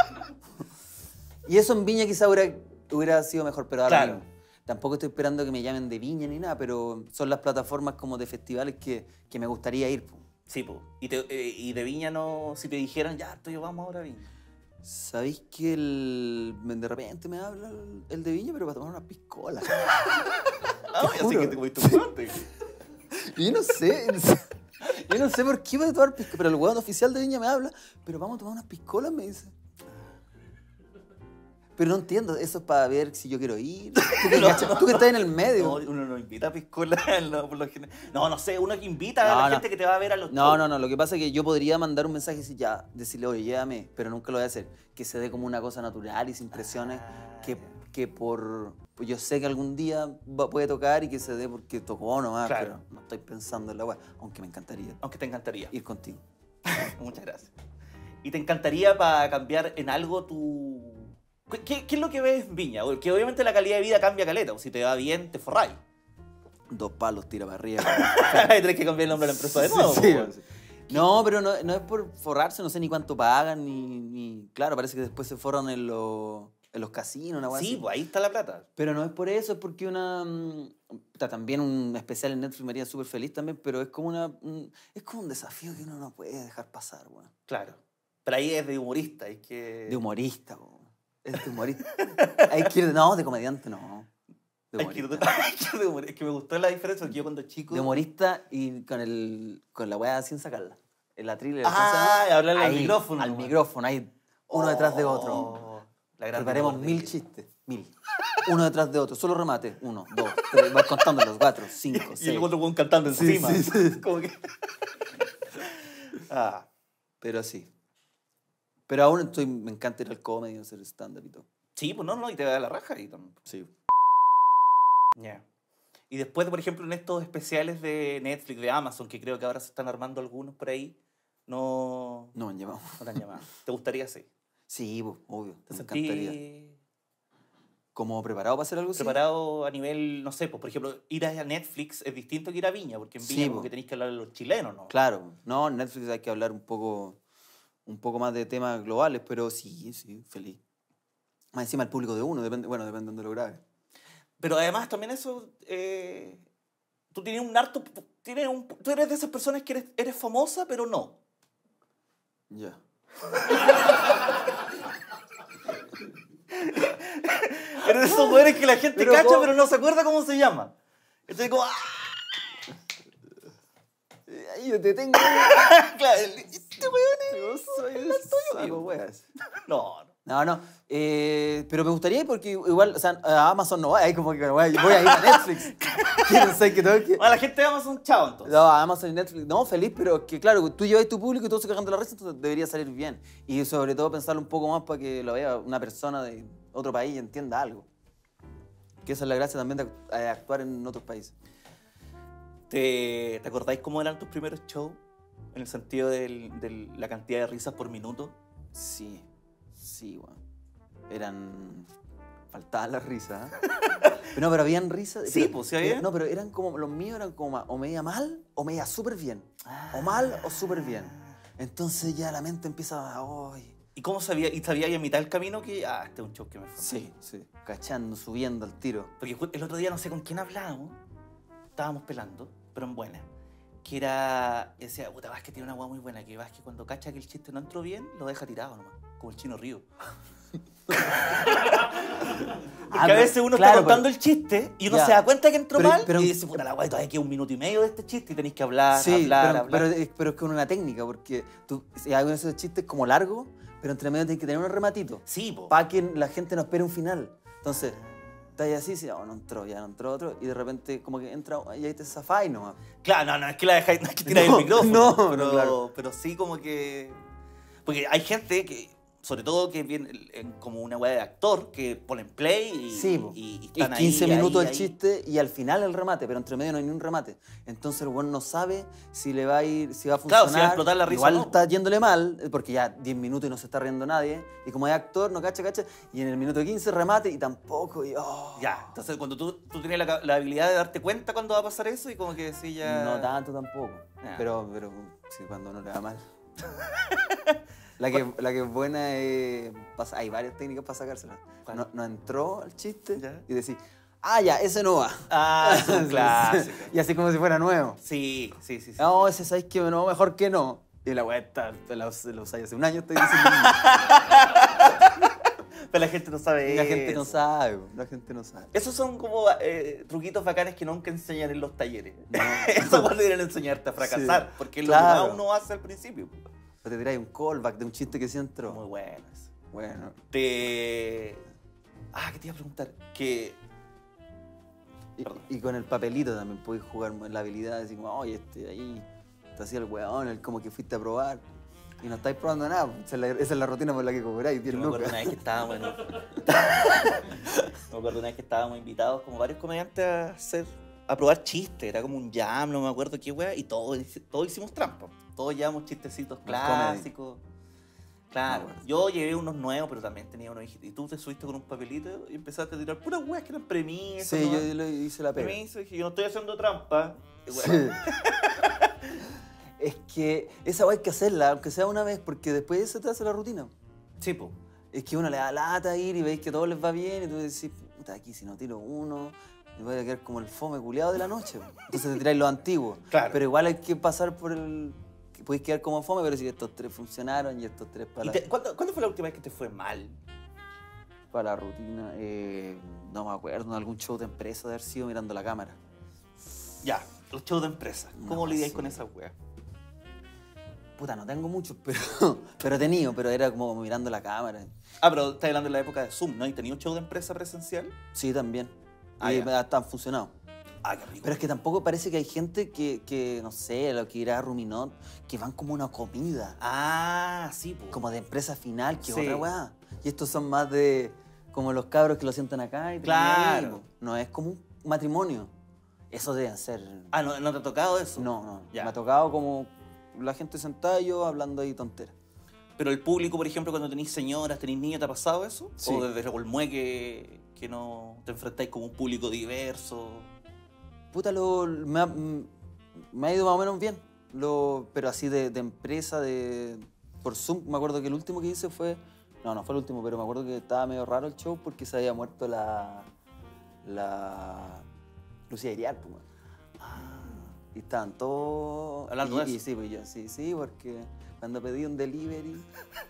Y eso en Viña quizá hubiera, hubiera sido mejor, pero ahora Claro. mismo. Tampoco estoy esperando que me llamen de Viña ni nada, pero son las plataformas como de festivales que, que me gustaría ir. Po. Sí, pues. Y, te- eh, y de Viña no, si te dijeran, ya, tú y yo vamos ahora a Viña. ¿Sabéis que el, de repente me habla el, el de Viña, pero para tomar una piscola? Ah, ya sé juro. que te comiste un guante. Y yo no sé, yo no sé por qué voy a tomar piscola, pero el hueón oficial de Viña me habla, pero vamos a tomar unas piscolas, me dice. Pero no entiendo, eso es para ver si yo quiero ir. Tú que, No. cachai- tú que estás en el No, medio. uno no invita a piscola, no, por lo general. No, no sé, uno que invita No, a la no. gente que te va a ver a los No, shows. no, no, lo que pasa es que yo podría mandar un mensaje y decir, ya, decirle, oye, llévame, pero nunca lo voy a hacer. Que se dé como una cosa natural y sin presiones, Ah, que, ya. que por... pues yo sé que algún día va- puede tocar y que se dé porque tocó nomás, Claro. pero no estoy pensando en la weá, aunque me encantaría Aunque te encantaría. ir contigo. Muchas gracias. ¿Y te encantaría para cambiar en algo tu... ¿Qué, ¿Qué es lo que ves en Viña? Porque obviamente la calidad de vida cambia caleta. O si te va bien, te forráis. Dos palos, tira para arriba. Tienes que cambiar el nombre de la empresa de nuevo. Sí, sí, sí. No, pero no, no es por forrarse, no sé ni cuánto pagan, ni... ni... Claro, parece que después se forran en los, en los casinos, una cosa Sí, así. pues ahí está la plata. Pero no es por eso, es porque una... Está también un especial en Netflix me haría súper feliz también, pero es como una... Un, es como un desafío que uno no puede dejar pasar, weón. Claro. Pero ahí es de humorista, hay que... De humorista, weón. Es de humorista. Hay que ir... De, no, de comediante no. De Hay que ir de, humorista. hay que ir de humor- Es que me gustó la diferencia porque yo cuando chico... De humorista y con, el, con la weá sin sacarla. En la thriller. Ah, y hablarle al ahí, micrófono. Al nomás. micrófono, ahí uno detrás de otro. Oh, la gran Preparemos labor de- mil chistes, mil. Uno detrás de otro, solo remate. Uno, dos, tres, vas contándolos, cuatro, cinco, Y seis. el otro weón cantando Sí, encima. sí, sí. Como que... ah. Pero sí. Pero aún estoy, me encanta ir al comedy, hacer stand-up y todo. Sí, pues no, no, y te da la raja y también. Sí. Ya. Y después, por ejemplo, en estos especiales de Netflix, de Amazon, que creo que ahora se están armando algunos por ahí, no, No me han llamado. no te han llamado. ¿Te gustaría hacer? Sí, pues, obvio, ¿Te me sentís encantaría. ¿Como preparado para hacer algo así? preparado a nivel, no sé, pues por ejemplo, ir a Netflix es distinto que ir a Viña, porque en Viña Sí, como po. que tenéis que hablar de los chilenos, ¿no? Claro. No, en Netflix hay que hablar un poco, un poco más de temas globales, pero sí, sí, feliz. Más encima el público de uno, depende, bueno, depende de donde lo grabe. Pero además también eso, eh, tú tienes un harto, tienes un, tú eres de esas personas que eres, eres famosa, pero no. Ya. Eres de esos güeyes que la gente Pero cacha, ¿cómo? pero no se acuerda cómo se llama. Entonces como, ¡ah! Ay, yo te tengo. Claro, este weón es... Yo soy saco weas. No, no. No, no. Eh, pero me gustaría ir porque igual, o sea, a Amazon no voy, ahí como que voy a, voy a ir a Netflix. Quiero saber que tengo que... A la gente de Amazon, chao, entonces. No, a Amazon y Netflix, no, feliz, pero que claro, tú llevas tu público y todos se cagan de la risa, entonces debería salir bien. Y sobre todo pensarlo un poco más para que lo vea una persona de otro país y entienda algo. Que esa es la gracia también de act- de actuar en otros países. ¿Te, ¿Te acordáis cómo eran tus primeros shows? En el sentido de la cantidad de risas por minuto. Sí, sí, weón. Eran... Faltaban las risas, ¿eh? Pero no, pero habían risas... Sí, pero- pues, sí había. eh, No, pero eran como... Los míos eran como ma- o media mal o media súper bien. O mal o súper bien. Entonces ya la mente empieza a... "Ay". ¿Y cómo sabía? ¿Y sabía ahí en mitad del camino que, ah, este es un show que me fue? Sí, sí. Cachando, subiendo al tiro. Porque ju- el otro día no sé con quién hablábamos, estábamos pelando, pero en buena. Que era, y decía, puta, Vázquez tiene una hueá muy buena, que Vázquez cuando cacha que el chiste no entró bien, lo deja tirado nomás, como el Chino Río. Porque Ah, a pero- veces uno claro, está contando pero- el chiste y uno Ya. se da cuenta que entró Pero- mal pero- y dice, puta la hueá, todavía queda un minuto y medio de este chiste y tenéis que hablar, Sí, hablar, pero, hablar. pero, es- pero es con una técnica, porque tú, si hay esos chistes como largos, pero entre medio tienes que tener un rematito. Sí, po. Para que la gente no espere un final. Entonces, estás ahí así, sí, no, no entró, ya no entró otro, y de repente como que entra y ahí te zafáis nomás. Claro, no, no, es que la dejáis, no es que tiráis No, el micrófono. no, pero, no, claro. pero sí como que... Porque hay gente que, sobre todo que viene en- como una weá de actor, que ponen play y, Sí, po. y, y Y están quince ahí, minutos ahí, el ahí. chiste y al final el remate, pero entre medio no hay ni un remate. Entonces el weón no sabe si le va a ir, si va a Claro, funcionar. si va a explotar la risa Igual o no. está yéndole mal, eh, porque ya diez minutos y no se está riendo nadie. Y como es actor, no cacha, cacha. Y en el minuto quince remate y tampoco. Y, oh. Ya, entonces cuando tú, tú tienes la, ca- la habilidad de darte cuenta cuando va a pasar eso y como que sí ya... No tanto tampoco. Ya. Pero, pero sí, cuando no le va mal. La que, la que es buena es... pasa- hay varias técnicas para sacársela. ¿Cuál? No, no entró al chiste Ya. y decir, ah, ya, ese no va. Ah, es un clásico. Y así como si fuera nuevo. Sí, sí, sí. sí. No, ese sabes que no, mejor que no. Y la weá está, la, la usáis hace un año, estoy diciendo. Pero la gente no sabe La gente no eso. sabe, la gente no sabe. Esos son como eh, truquitos bacanes que nunca enseñan en los talleres. No. Eso cuando deberían enseñarte a fracasar, Sí. porque es Claro. lo que más uno hace al principio. O te tiráis un callback de un chiste que sí entró. Muy bueno eso. Bueno. Te... Ah, ¿qué te iba a preguntar? Que... Y, Perdón. y con el papelito también podéis jugar en la habilidad, así como, oye, este ahí, te hacía el weón, el como que fuiste a probar. Y no estáis probando nada, pues, esa es la, esa es la rutina por la que cobráis, Yo bien me acuerdo loca. una vez que estábamos en... me acuerdo una vez que estábamos invitados como varios comediantes a hacer... a probar chistes, era como un jam, no me acuerdo qué wea, y todos, todos hicimos trampa. Todos todos llevamos chistecitos Los clásicos. Claro, No, yo llevé unos nuevos, pero también tenía unos hijitos. Y tú te subiste con un papelito y empezaste a tirar puras weas que eran premisas. Sí, ¿no? yo le hice la pega. Premisas, dije, yo no estoy haciendo trampa. Y Sí. bueno, Es que esa weá hay que hacerla, aunque sea una vez, porque después se te hace la rutina. sí, po. Es que uno le da lata ir y veis que todo les va bien y tú decís, puta, aquí si no tiro uno, me voy a quedar como el fome culiado de la noche. Po. Entonces te tiráis los antiguos. Claro. Pero igual hay que pasar por el... que podéis quedar como fome, pero si estos tres funcionaron y estos tres para, ¿Y la, te- ¿cuándo, cuándo fue la última vez que te fue mal? para la rutina, eh, no me acuerdo, en algún show de empresa de haber sido mirando la cámara. Ya, los shows de empresa. ¿Cómo No, lidiáis sí. con esa wea? Puta, no tengo muchos, pero, pero he tenido, pero era como mirando la cámara. Ah, pero estás hablando de la época de Zoom, ¿no? ¿Y tenías un show de empresa presencial? Sí, también. Ah, y ya. hasta han funcionado. Ah, qué rico. Pero es que tampoco parece que hay gente que, que no sé, lo que irá a Ruminot, que van como una comida, Ah, sí, po. como de empresa final, que Sí. otra weá. Y estos son más de, como los cabros que lo sientan acá y te Claro. ponen ahí, po. No es como un matrimonio. Eso deben ser... Ah, ¿no, ¿no te ha tocado eso? No, no. Ya. Me ha tocado como la gente sentada y yo hablando ahí tonteras. Pero el público, por ejemplo, cuando tenéis señoras, tenéis niños, ¿te ha pasado eso? Sí. ¿O desde Revolmue que, que no te enfrentáis con un público diverso? Puta, lo, me, ha, me ha ido más o menos bien. Lo, pero así de, de empresa, de por Zoom, me acuerdo que el último que hice fue... No, no fue el último, pero me acuerdo que estaba medio raro el show porque se había muerto la... La... Lucía Iriar, pues, weón. Y estaban todos... Hablando y, de y eso. sí, pues yo, sí, sí, porque cuando pedí un delivery...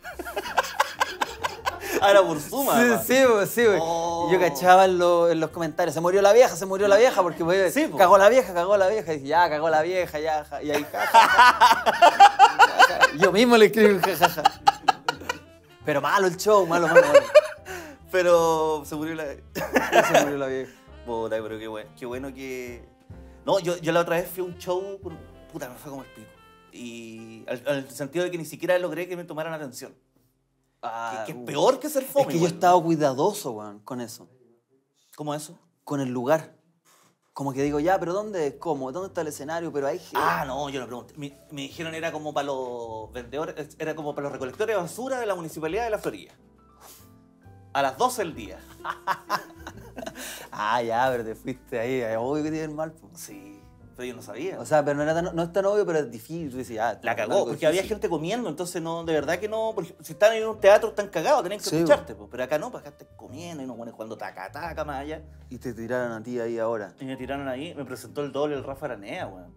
Ah, era por Zoom, además. Sí, sí, pues, sí, pues. Oh. Y yo cachaba en, lo- en los comentarios, se murió la vieja, se murió la vieja, porque pues, Sí, po. cagó la vieja, cagó la vieja. Y dije, ya, cagó la vieja, ya, ja. Y ahí, ja, ja, ja. Ja, ja. Yo mismo le escribí un jajaja. Pero malo el show, malo, malo, malo. Pero se murió la... Se murió la vieja. Puta, pero qué bueno, qué bueno que... No, yo, yo la otra vez fui a un show, con- puta, me fue como el pico. Y al, al sentido de que ni siquiera logré que me tomaran atención. Ah, que, que es uh. peor que ser fome. Es que yo igual, he estado ¿no? cuidadoso, weón, con eso. ¿Cómo eso? Con el lugar. Como que digo, ya, pero ¿dónde es? ¿Cómo? ¿Dónde está el escenario? Pero hay gente. Ah, no, yo no pregunté. Me, me dijeron era como para los vendedores, era como para los recolectores de basura de la Municipalidad de La Florida. A las doce del día. Ah, ya, pero te fuiste ahí. Es obvio que te iban mal, pues. Sí, pero yo no sabía. O sea, pero no, era tan- no es tan obvio, pero es difícil. Tú dices, ah, La algo cagó, porque había difícil. gente comiendo, entonces no, de verdad que no. Porque si están en un teatro están cagados, tienen que Sí, escucharte, po. Pero acá no, pues acá estás comiendo y nos pones jugando taca taca más allá. Y te tiraron a ti ahí ahora. Y me tiraron ahí, me presentó el doble el Rafa Aranea, weón.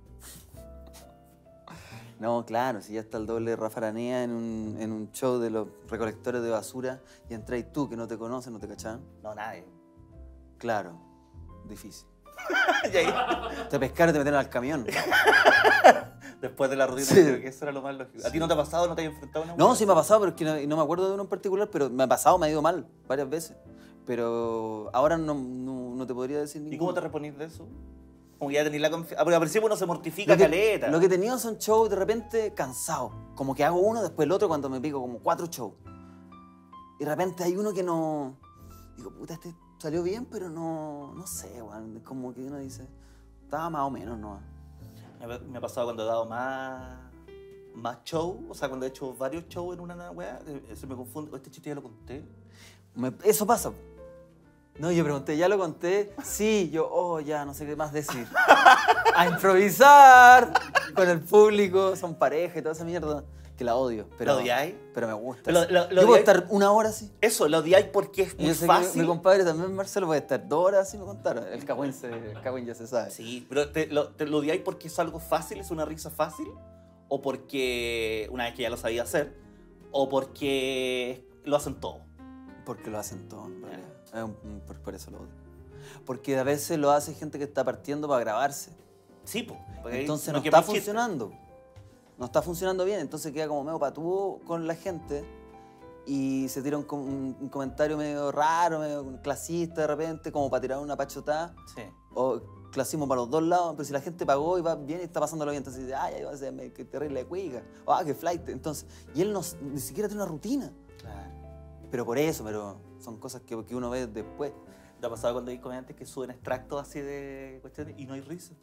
No, claro, si ya está el doble de Rafa Aranea en un, en un show de los recolectores de basura y entráis tú que no te conocen, no te cachaban. No, nadie. Claro, difícil. Y ahí, Te pescaron y te metieron al camión. después de la rutina, Sí. creo que eso era lo más lógico. ¿A ti no te ha pasado, no te has enfrentado a una No, weá? sí me ha pasado, pero es que no, y no me acuerdo de uno en particular, pero me ha pasado, me ha ido mal varias veces. Pero ahora no, no, no te podría decir ¿Y ninguno. cómo te reponís de eso? Como que ya tenés la confianza. Ah, porque al principio uno se mortifica Lo que, caleta. lo que he tenido son shows de repente cansados. Como que hago uno, después el otro, cuando me pico como cuatro shows. Y de repente hay uno que no... Digo, puta, este salió bien, pero no... No sé, weón. Es como que uno dice... Estaba más o menos, ¿no? Me, me ha pasado cuando he dado más, más show, o sea, cuando he hecho varios shows en una weá, eh, se me confunde. Este chiste ya lo conté. Me- eso pasa. No, yo pregunté, ¿ya lo conté? Sí, yo, oh, ya, no sé qué más decir. A improvisar con el público, son pareja y toda esa mierda. Que la odio, pero... ¿Lo odiáis? Pero me gusta. Pero lo- lo- lo yo puedo odiáis- estar una hora así. Eso, lo odiáis porque es Y muy yo sé que fácil. mi, mi compadre también, Marcelo, puede estar dos horas así me contaron. El cagüín, se, el cagüín ya se sabe. Sí, pero te lo, te lo odiáis porque es algo fácil, es una risa fácil, o porque una vez que ya lo sabía hacer, o porque lo hacen todo. Porque lo hacen todo, en realidad. Es un- por, por eso lo odio. Porque a veces lo hace gente que está partiendo para grabarse. Sí, pues. porque ahí Entonces no no quema está el chiste. funcionando. No está funcionando bien, entonces queda como medio patúo con la gente y se tira un, com- un- un comentario medio raro, medio clasista de repente, como para tirar una pachotada. Sí. O clasismo para los dos lados, pero si la gente pagó y va bien y está pasándolo bien, entonces dice, ay, ay, ay, qué terrible de cuica, o ah, qué flight. Entonces, y él no, ni siquiera tiene una rutina. Claro. Pero por eso, pero son cosas que, que uno ve después. ¿Te ha pasado cuando hay comediantes que suben extractos así de cuestiones y no hay risa?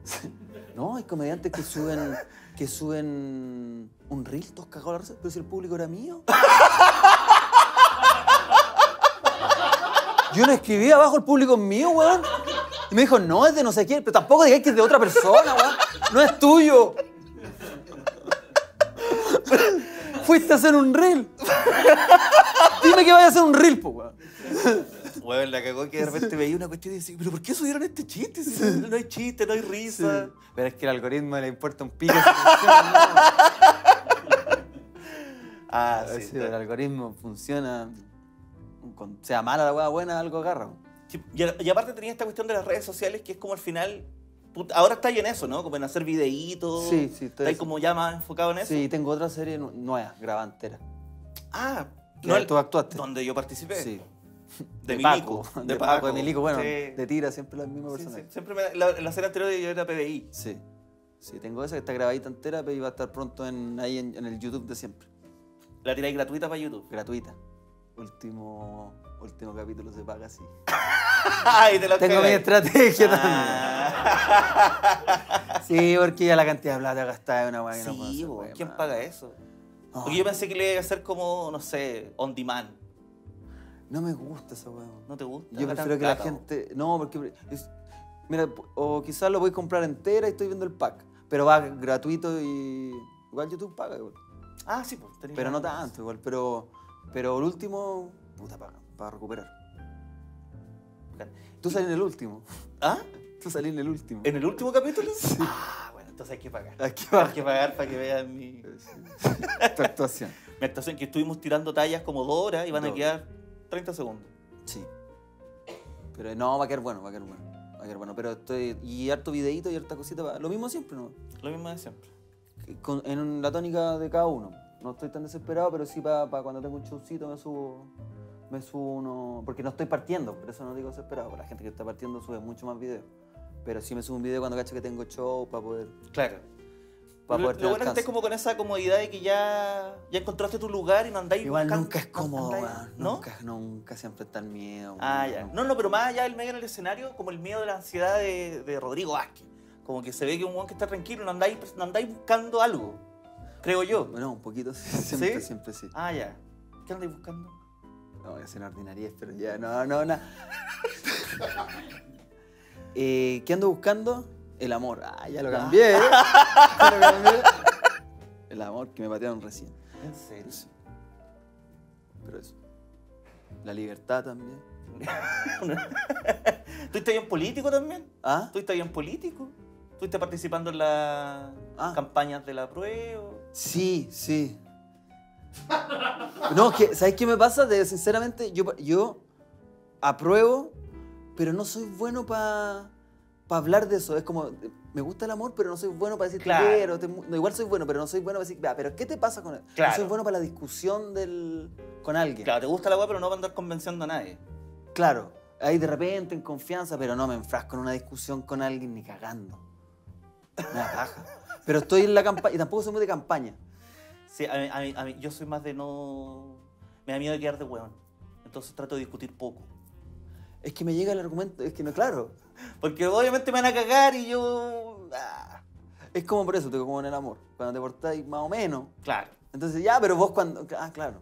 No, hay comediantes que suben, que suben un reel, todos cagados la risa, pero si el público era mío. Yo le escribí abajo, el público es mío, weón. Y me dijo, no, es de no sé quién, pero tampoco digáis que es de otra persona, weón. No es tuyo. Fuiste a hacer un reel. Dime que vaya a hacer un reel, po, weón. Weón, la cagó que de repente veía una cuestión y decía, ¿pero por qué subieron este chiste? Si no, no hay chiste, no hay risa. Sí. Pero es que el algoritmo le importa un pico. Si funciona, Ah, no. sí. Sí, el algoritmo funciona. Con, sea mala la weá buena, algo agarra. Sí, Y, y aparte tenía esta cuestión de las redes sociales que es como al final... puta, ahora estáis en eso, ¿no? Como en hacer videitos. Sí, sí, estoy Estáis así. como ya más enfocado en eso. Sí, tengo otra serie nu- nueva, grabantera. Ah, No, tú actuaste. donde yo participé. Sí. De, Paco, Milico. de Paco, de Milico, bueno, Sí. de Tira, siempre la misma Sí, persona. sí. Siempre me, la, en la serie anterior yo era P B I. Sí, sí, tengo esa que está grabadita entera, pero iba a estar pronto en, ahí en, en el YouTube de siempre. La tiráis gratuita para YouTube. Gratuita. Último, último capítulo se paga así. Ay, te lo Tengo mi cagué. estrategia Ah. también. Sí, porque ya la cantidad de plata gastada es una weá que no puedo Sí, hacer, bo, weá, ¿quién man. paga eso? No, Porque yo pensé que le iba a hacer como, no sé, on demand. no me gusta esa weá. ¿No te gusta? Yo Da prefiero tan que la plata, bo. gente... No, porque... es- mira, o quizás lo voy a comprar entera y estoy viendo el pack. Pero va gratuito y... Igual YouTube paga igual. Ah, sí, pues. tenés Pero no razón. tanto igual. Pero, pero el último... Puta, paga. Para recuperar. Tú salí en el último. ¿Ah? Tú salí en el último. ¿En el último capítulo? Ah, bueno, entonces hay que pagar. Aquí Hay va. que pagar para que vean mi, Tu actuación. mi actuación, que estuvimos tirando tallas como dos horas y van a Dos. quedar treinta segundos. Sí. Pero no, va a quedar bueno, va a quedar bueno. Va a quedar bueno. Pero estoy... Y harto videíto y harta cosita. pa- Lo mismo siempre, ¿no? Lo mismo de siempre. Con- en la tónica de cada uno. No estoy tan desesperado, pero sí para cuando tengo un showcito me subo, me subo uno... Porque no estoy partiendo, por eso no digo desesperado. Porque la gente que está partiendo sube mucho más videos. Pero sí me subo un video cuando cacho que tengo show para poder... Claro. Para lo poder lo tener bueno es que estés alcance. como con esa comodidad de que ya, ya encontraste tu lugar y no andáis Igual buscando- nunca es cómodo, andáis- weón. ¿No? Nunca, nunca siempre está el miedo. Ah, weón, ya. nunca. No, no, pero más allá del medio en el escenario, como el miedo de la ansiedad de, de Rodrigo Vázquez. Como que se ve que un weón que está tranquilo, no andáis, no andáis buscando algo. Creo yo. Bueno, un poquito sí, siempre, ¿Sí? siempre sí. Ah, ya. ¿Qué andáis buscando? No, voy a hacer una ordinariez, pero ya, no, no, no. eh, ¿Qué ando buscando? El amor. Ah, ya lo cambié, ¿eh? Ya lo cambié. El amor que me patearon recién. ¿En serio? Sí. Pero eso. La libertad también. ¿Estuviste bien político también? ¿Ah? ¿Estuviste bien político? ¿Estuviste participando en las Ah. campañas de la prueba? Sí, sí. No, que, ¿sabes qué me pasa? De, sinceramente, yo, yo apruebo, pero no soy bueno para hablar de eso. Es como, me gusta el amor, pero no soy bueno para decir te Claro. quiero. te mu- no, igual soy bueno, pero no soy bueno para decir, "Ah, pero ¿qué te pasa con él?" Claro. No soy bueno para la discusión del, con alguien. Claro, te gusta la weá, pero no va a andar convenciendo a nadie. Claro, ahí de repente en confianza, pero no me enfrasco en una discusión con alguien ni cagando. Me da paja. Pero estoy en la campaña, y tampoco soy muy de campaña. Sí, a mí, a mí- a mí- yo soy más de no... Me da miedo de quedar de hueón. Entonces trato de discutir poco. Es que me llega el argumento, es que no, claro. Porque obviamente me van a cagar y yo... ah, Es como por eso, te como en el amor. Cuando te portáis más o menos. claro. Entonces, ya, pero vos cuando... Ah, claro.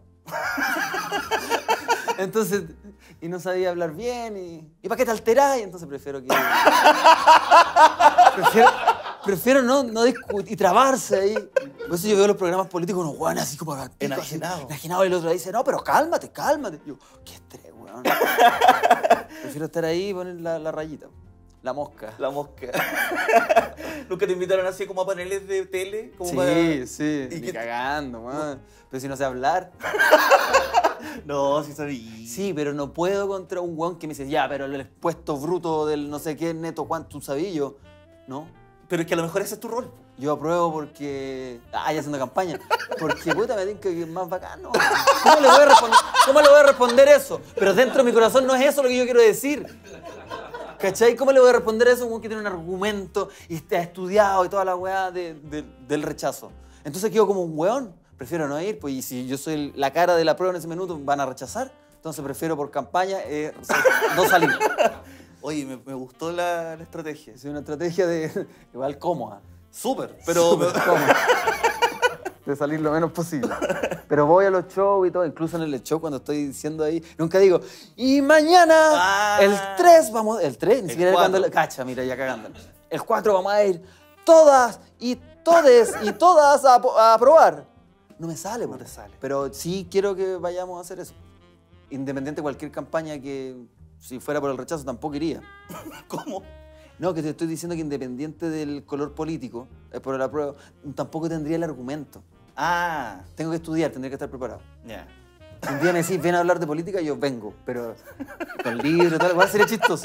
Entonces, y no sabía hablar bien y... ¿Y para qué te alteráis? Entonces prefiero que... prefiero, prefiero no, no discutir y trabarse ahí. Por eso yo veo los programas políticos, unos guanes así como... Enajenados. Enajenados y el otro dice, no, pero cálmate, cálmate. Y yo, qué estrés, weón. Prefiero estar ahí y poner la, la rayita. La mosca. La mosca. ¿Nunca te invitaron así como a paneles de tele? Como Sí, para- sí. ¿Y Ni qué- cagando, weón. Pero si no sé hablar... No, sí sabía. Sí, pero no puedo contra un weón que me dice, ya, pero el expuesto bruto del no sé qué neto cuánto sabía yo. No, Pero es que a lo mejor ese es tu rol. yo apruebo porque... Ah, ya haciendo campaña. Porque puta me tinca que es más bacano. ¿Cómo le, voy a responder? ¿Cómo le voy a responder eso? Pero dentro de mi corazón no es eso lo que yo quiero decir. ¿Cachai? ¿Cómo le voy a responder eso a un weón que tiene un argumento y está estudiado y toda la weá de- de- del rechazo? Entonces quedo como un weón. Prefiero no ir, pues y si yo soy la cara de la prueba en ese minuto, van a rechazar. Entonces prefiero por campaña eh, no salir. Oye, me, me gustó la, la estrategia. Es una estrategia de igual cómoda. Súper, pero... Súper cómoda. De salir lo menos posible. Pero voy a los shows y todo, incluso en el show cuando estoy diciendo ahí, nunca digo, y mañana Ah. el tres vamos, el tres, ni El siquiera cuatro. cuando, cacha, mira, ya cagando. El cuatro vamos a ir todas y todes y todas a, po- a probar. No me sale, No po. te sale. Pero sí quiero que vayamos a hacer eso. Independiente de cualquier campaña que, si fuera por el rechazo, tampoco iría. ¿Cómo? No, que te estoy diciendo que independiente del color político, es por el apruebo, tampoco tendría el argumento. Ah, Tengo que estudiar, tendría que estar preparado. ya. Si un día me decís, ven a hablar de política, yo vengo, pero con libros y tal, igual sería chistoso.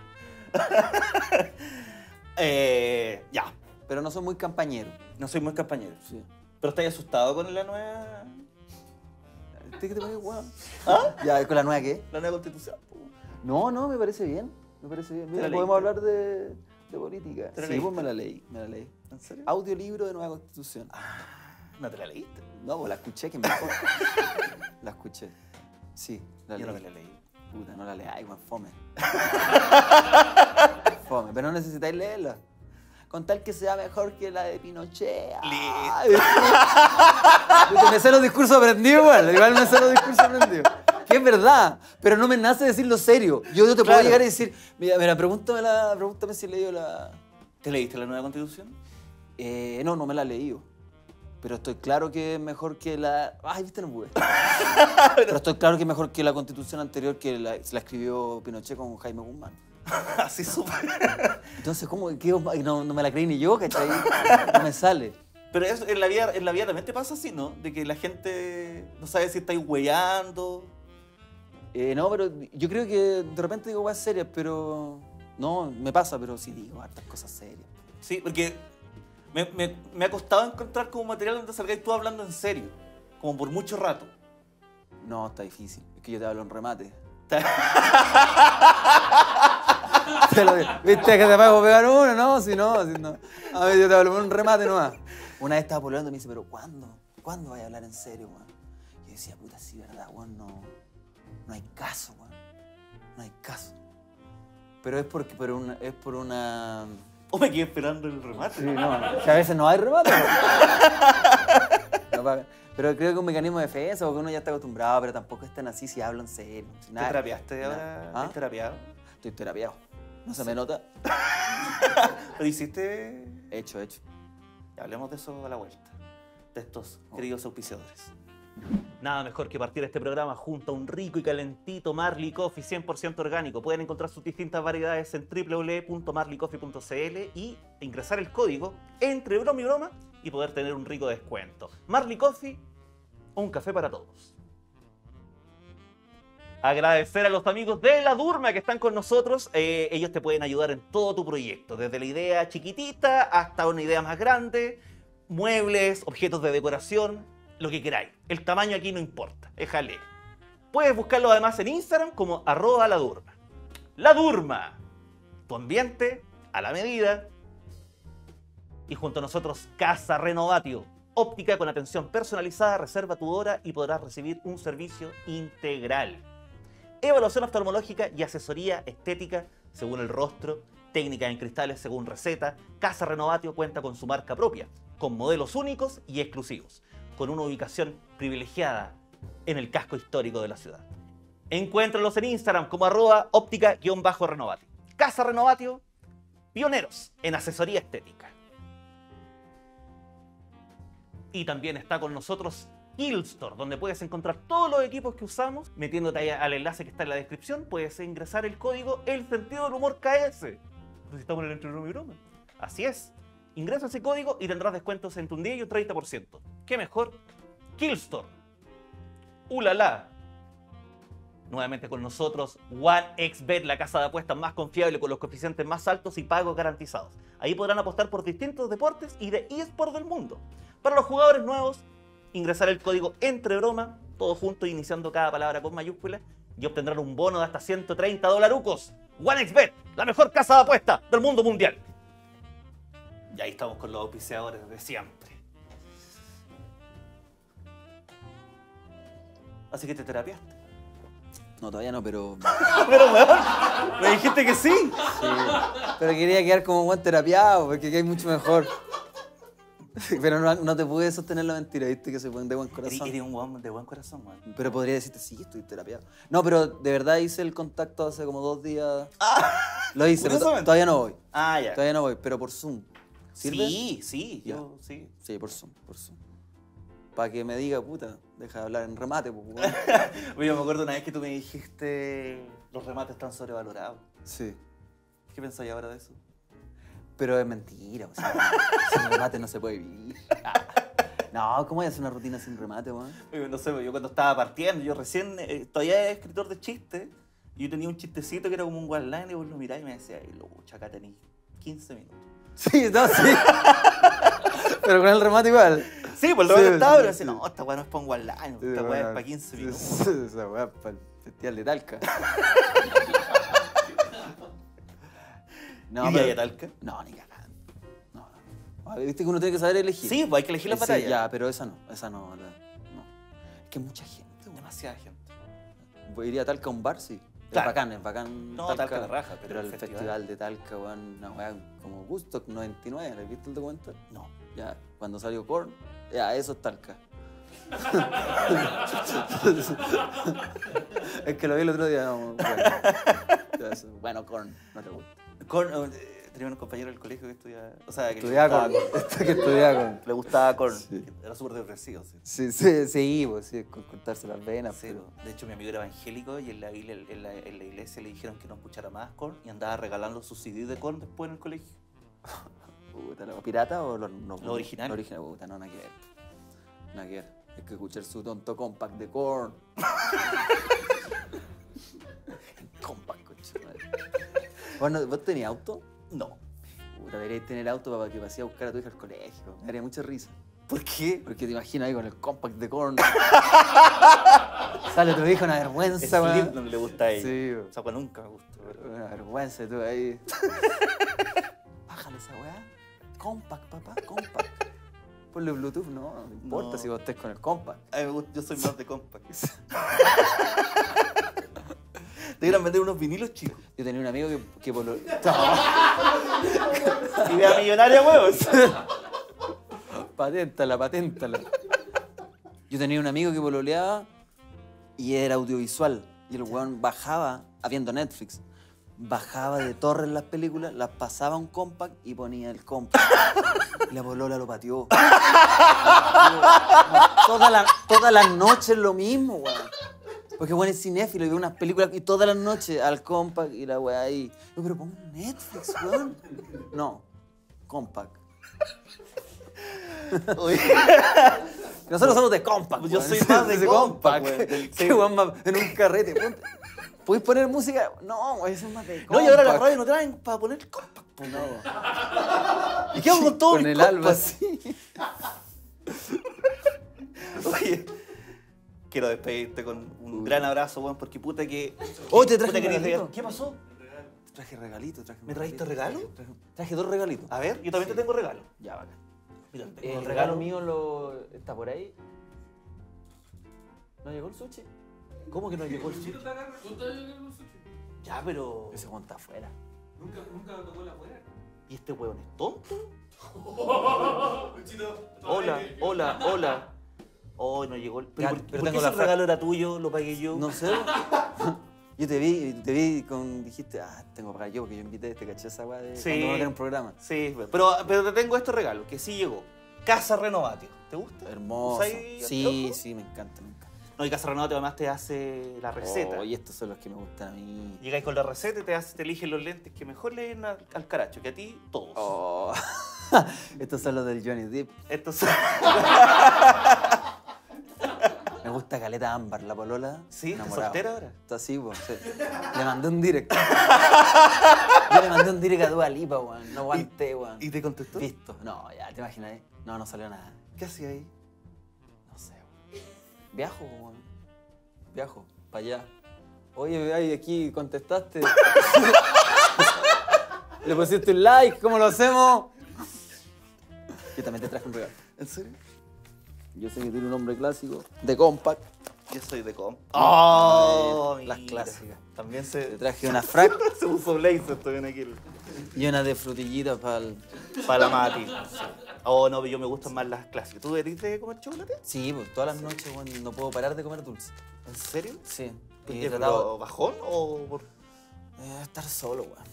Eh, ya. Pero no soy muy campañero. No soy muy compañero. Sí. ¿Pero estás asustado con la nueva... ¿Qué te parece, weón? ¿Ah? Ya, ¿con la nueva qué? La nueva constitución? po. No, no, me parece bien. Me parece bien. Mira, la podemos leíste? hablar de, de política. ¿Te la Sí, leíste? pues me la leí, me la leí. ¿En serio? Audiolibro de nueva constitución. ¿No te la leíste? No, pues la escuché, que mejor. La escuché. Sí, la Yo leí. no me la leí. Puta, no la leáis, weón, fome. Fome, pero no necesitáis leerla. Con tal que sea mejor que la de Pinochet. Ay, Puta, me sé los discursos aprendidos, igual. Igual me sé los discursos aprendidos. Que es verdad, pero no me nace decirlo serio. Yo, yo te Claro. puedo llegar y decir, mira, mira pregúntame, la, pregúntame si he leído la... ¿Te leíste la nueva constitución? Eh, no, no me la he leído. Pero estoy claro que es mejor que la... Ay, viste, no pude. Pero estoy claro que es mejor que la constitución anterior que la, la escribió Pinochet con Jaime Guzmán. Así súper. Entonces, ¿cómo? ¿Qué? No, no me la creí ni yo, ¿cachai? No me sale. Pero eso en la vida, en la vida también te pasa así, ¿no? De que la gente no sabe si estáis hueando. Eh, no, pero yo creo que de repente digo cosas serias, pero... No, me pasa, pero sí digo hartas cosas serias. Sí, porque me, me, me ha costado encontrar como material donde salgáis tú hablando en serio. Como por mucho rato. No, está difícil. Es que yo te hablo en remate. Está- Te lo digo. ¿Viste que te pago pegar uno? No, si no, si no. A ver, yo te hablo en un remate nomás. Una vez estaba pololeando y me dice, pero ¿cuándo? ¿Cuándo vas a hablar en serio, weón? Yo decía, puta, sí, verdad, weón, no... No hay caso, weón. No hay caso. Pero es porque por una, es por una... O me quedé esperando el remate. Sí, no, que a veces no hay remate. weón. No, pa- pero creo que es un mecanismo de defensa, porque uno ya está acostumbrado, pero tampoco es tan así si hablo en serio. Si ¿Te nada- terapiaste nada. ahora? ¿Ah? ¿Estás terapiado? Estoy terapiado. No se me nota. ¿Pero hiciste...? Hecho, hecho. Hablemos de eso a la vuelta. De estos queridos auspiciadores. Nada mejor que partir este programa junto a un rico y calentito Marley Coffee cien por ciento orgánico. Pueden encontrar sus distintas variedades en w w w punto marley coffee punto c l y ingresar el código entre broma y broma y poder tener un rico descuento. Marley Coffee, un café para todos. Agradecer a los amigos de La Durma que están con nosotros. Eh, ellos te pueden ayudar en todo tu proyecto, desde la idea chiquitita hasta una idea más grande, muebles, objetos de decoración, lo que queráis. El tamaño aquí no importa, es jaleo. Puedes buscarlo además en Instagram como arroba La Durma. La Durma, tu ambiente a la medida. Y junto a nosotros, Casa Renovatio. Óptica con atención personalizada, reserva tu hora y podrás recibir un servicio integral. Evaluación oftalmológica y asesoría estética según el rostro, técnica en cristales según receta. Casa Renovatio cuenta con su marca propia, con modelos únicos y exclusivos, con una ubicación privilegiada en el casco histórico de la ciudad. Encuéntralos en Instagram como arroba óptica-renovatio. Casa Renovatio, pioneros en asesoría estética. Y también está con nosotros Killstore, donde puedes encontrar todos los equipos que usamos. Metiéndote ahí al enlace que está en la descripción, puedes ingresar el código El Sentido del Humor K S. Pues estamos en el entre broma y broma. Así es. Ingresa ese código y tendrás descuentos en tu día y un treinta por ciento. ¿Qué mejor? Killstore. ¡Ulala! Nuevamente con nosotros, OneXBet, la casa de apuestas más confiable con los coeficientes más altos y pagos garantizados. Ahí podrán apostar por distintos deportes y de eSport del mundo. Para los jugadores nuevos, ingresar el código ENTREBROMA, todo junto iniciando cada palabra con mayúsculas, y obtendrán un bono de hasta ciento treinta dolarucos. OneXBet, la mejor casa de apuestas del mundo mundial. Y ahí estamos con los auspiciadores de siempre. Así que te terapiaste. No, todavía no, pero... Pero, weón, me dijiste que sí. Sí, pero quería quedar como buen terapiado, porque que hay mucho mejor. Pero no, no te pude sostener la mentira, viste que soy buen- de buen corazón. Eres un weón de buen corazón, weón. Pero podría decirte, sí, estoy terapiado. No, pero de verdad hice el contacto hace como dos días. Lo hice, pero to- Curiosamente. todavía no voy. Ah, ya. Todavía no voy, pero por Zoom. ¿Sirve? Sí, sí, yo, sí. Sí, por Zoom, por Zoom. Para que me diga, puta, deja de hablar en remate, pues, weón. Oye, yo me acuerdo una vez que tú me dijiste los remates están sobrevalorados. Sí. ¿Qué pensáis ahora de eso? Pero es mentira, o sea, sin remate no se puede vivir. No, ¿cómo voy a hacer una rutina sin remate, weón? Oye, no sé, yo cuando estaba partiendo, yo recién, eh, todavía era escritor de chistes, y yo tenía un chistecito que era como un one-line, y vos lo mirás y me decías, ay, lucha, acá tenés quince minutos. Sí, no, sí. Pero con el remate igual. Sí, pues lo Sí, que estaba, sí, pero así, sí. no, esta weá no es para un one-line, Sí, esta weá bueno, es para quince sí, minutos. sí, esa weá es para el festival de Talca. No, ¿Y pero- Villa Talca? No, ni cagando. No, no. A ver, viste que uno tiene que saber elegir. Sí, pues hay que elegir la Sí, batalla. ya, pero esa no, esa no. la- no. Es que mucha gente, weón. Demasiada gente. Pues iría a Talca a un bar, sí. Claro. Es bacán, es bacán. No, Talca la raja, pero pero el el festival. festival. de Talca, weón, una weá como Woodstock noventa y nueve, ¿has visto el documental? No. Ya, cuando salió Korn, ya, eso es Talca. Es que lo vi el otro día, no, bueno. Ya, eso. Bueno, Korn, no te gusta. Korn, eh, tenía un compañero del colegio que estudiaba, o sea, que le Estudiaba gustaba Korn. Esto que estudiaba Korn. Le gustaba Korn, Sí. era súper depresivo, sí. Sí, sí, sí, pues sí, con cortarse las venas. Sí, pero- de hecho, mi amigo era evangélico y en la, en, la, en la iglesia le dijeron que no escuchara más Korn y andaba regalando sus C D de Korn después en el colegio. Puta, ¿lo pirata o lo, no, Lo original. Lo original, puta, no, nada que ver. Nada que ver. Hay que escuchar su tonto compact de Korn. Compact, coche. Bueno, ¿vos tenías auto? No. Puta, deberíais tener auto para que pasé a buscar a tu hija al colegio. Me daría mucha risa. ¿Por qué? Porque te imagino ahí con el compact de Korn. Sale tu hija, una vergüenza, weón. Slipknot le gusta a ella. Sí, weón. O sea, pues nunca me gustó. Pero... Una vergüenza tú ahí. Bájale esa weá. Compact, papá, compact. Ponle Bluetooth, no, no importa No. si vos estés con el compact. A mí me gusta, yo soy más de compact. Te iban a vender unos vinilos chicos. Yo tenía un amigo que, que polo... Idea millonaria, huevos. paténtala, paténtala. Yo tenía un amigo que pololeaba y era audiovisual. Y el weón bajaba, habiendo Netflix, bajaba de torres las películas, las pasaba a un compact y ponía el compact. Y la polola lo pateó. Todas las toda la noches lo mismo, weón. Porque weón es cinéfilo y ve unas películas y todas las noches al compact y la weá ahí. Yo, pero pon Netflix, weón. No, compact. Oye, Nosotros somos de compact. Yo weón. soy más de compact, weón. Qué weón más en un carrete. weón. ¿Puedes poner música? No, weón, eso es más de compact. no, y ahora la radio no traen para poner compact. Pues no. ¿Y qué hago con todo Con mis el alba compas? así. Oye, quiero despedirte con un gran abrazo, weón, porque puta que... Oh, te traje puta un que eres regalito. regal- ¿Qué pasó? Traje regalito, traje un ¿Me trajiste regalito. regalo? Traje, traje dos regalitos. A ver, yo también te tengo regalo. Ya, bacán. Mira, tengo El un regalo mío lo... está por ahí. ¿No llegó el sushi? ¿Cómo que no llegó el chip? Ya, pero... Ese weón está afuera. Nunca, nunca tocó la fuera. ¿Y este weón es tonto? Hola, hola, hola. Oh, no llegó el... ¿Pero, Ya, por, pero por qué tengo si la el fra- regalo era tuyo, lo pagué yo? No sé. Yo te vi, te vi con... Dijiste, ah, tengo que pagar yo porque yo invité, te caché esa weá de Sí. cuando uno tiene un programa. Sí, pero, pero te tengo este regalo, que sí llegó. Casa Renovatio. ¿Te gusta? Hermoso. ¿Usáis Sí, anteojos? sí, me encanta, me encanta. No, y Casa Renovatio además te hace la receta. Oh, y estos son los que me gustan a mí. Llegáis con la receta y te, hace, te eligen los lentes que mejor le den al, al caracho, que a ti todos. Oh. Estos son los del Johnny Depp. Estos son... Me gusta Caleta Ámbar, la polola. ¿Sí? ¿Estás enamorado. soltera ahora? Está así, pues. Sí. Le mandé un direct. Yo le mandé un direct a Dua Lipa, weón. No aguanté, weón. ¿Y te contestó? Visto. No, ya, ¿te imaginas? eh? No, no salió nada. ¿Qué hacía ahí? No sé, weón. Viajo, weón. Viajo, para allá. Oye, ahí aquí contestaste. Le pusiste un like, ¿cómo lo hacemos? Yo también te traje un regalo. ¿En serio? Yo sé que tiene un nombre clásico, de compact. Yo soy de compa. ¡Oh! Las mira. clásicas. También Te se... traje una frac se puso blazer, estoy bien aquí. y una de frutillitas para el... Para la Mati. Sí. Oh, no, yo me gustan más las clásicas. ¿Tú eres de comer chocolate? Sí, pues todas las noches, bueno, no puedo parar de comer dulce. ¿En serio? Sí. ¿Por Y qué? he ¿Por tratado lo bajón o por...? eh, estar solo, weón.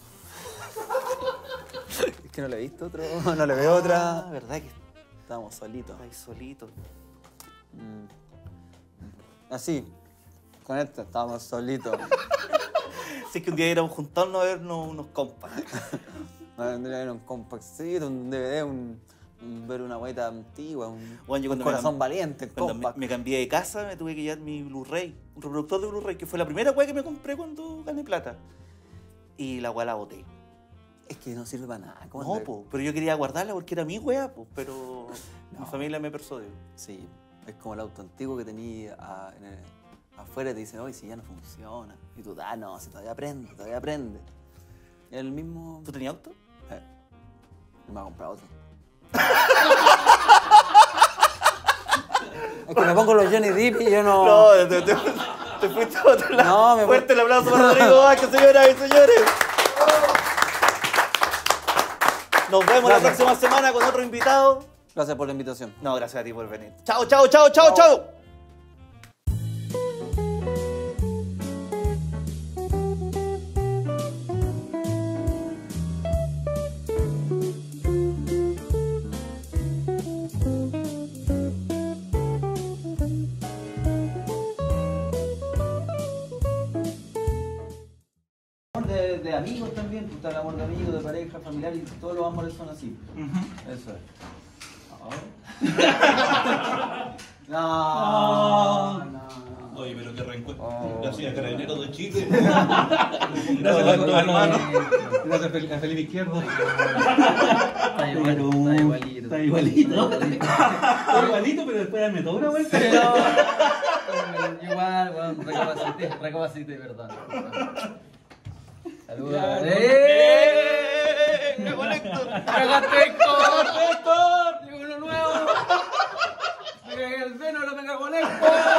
Es que no le he visto otro, no le veo otra. Ah, ¿verdad que Estamos solitos. ahí solito? Mm. Así, con este estábamos solitos. Si es que un día íbamos a juntarnos a vernos unos compas. Vendría a ver un compactito, un D V D, un, un- ver una guaita antigua, un, Bueno, yo un cuando me corazón cam- valiente, Cuando me, compact. me cambié de casa, me tuve que llevar mi Blu-ray, un reproductor de Blu-ray, que fue la primera weá que me compré cuando gané plata. Y la weá la boté. Es que no sirve para nada. ¿cómo No, ande- po, pero yo quería guardarla porque era mi weá, po, pero mi No. familia me persuadió. Sí, es como el auto antiguo que tenía a- en el- afuera y te dicen, oye, si ya no funciona. Y tú, ah, no, si todavía aprende, todavía aprende. El mismo... ¿Tú tenías auto? Eh, me va a comprar otro. Es que me pongo los Johnny Depp y yo no... No, te, te- te fuiste a otro lado. No, me Fuerte el aplauso para Rodrigo Vázquez, señoras y señores. Nos vemos la Gracias. próxima semana con otro invitado. Gracias por la invitación. No, gracias a ti por venir. Chao, chao, chao, chao, chao. De, de amigos también, pues, está el amor de amigos, de pareja, familiar y todos los amores son así. Eso es. No, no, no. Oye, pero qué reencuentro. Oh. Gracias a Carabineros de Chile. Gracias a tus hermanos. Gracias a Fel- a Felipe Izquierdo. Está igual, está igualito. Está igualito. Está igualito, pero después dame toda una vuelta. Igual, bueno, recapacité, recapacité, perdón. Saludos. Ya, ¡Eh! ¡Eh! ¡Cagó el Héctor! ¡Cagaste, Héctor! ¡Héctor! ¡Llegó uno nuevo! ¡Me cagué el veno, no me cagó el Héctor!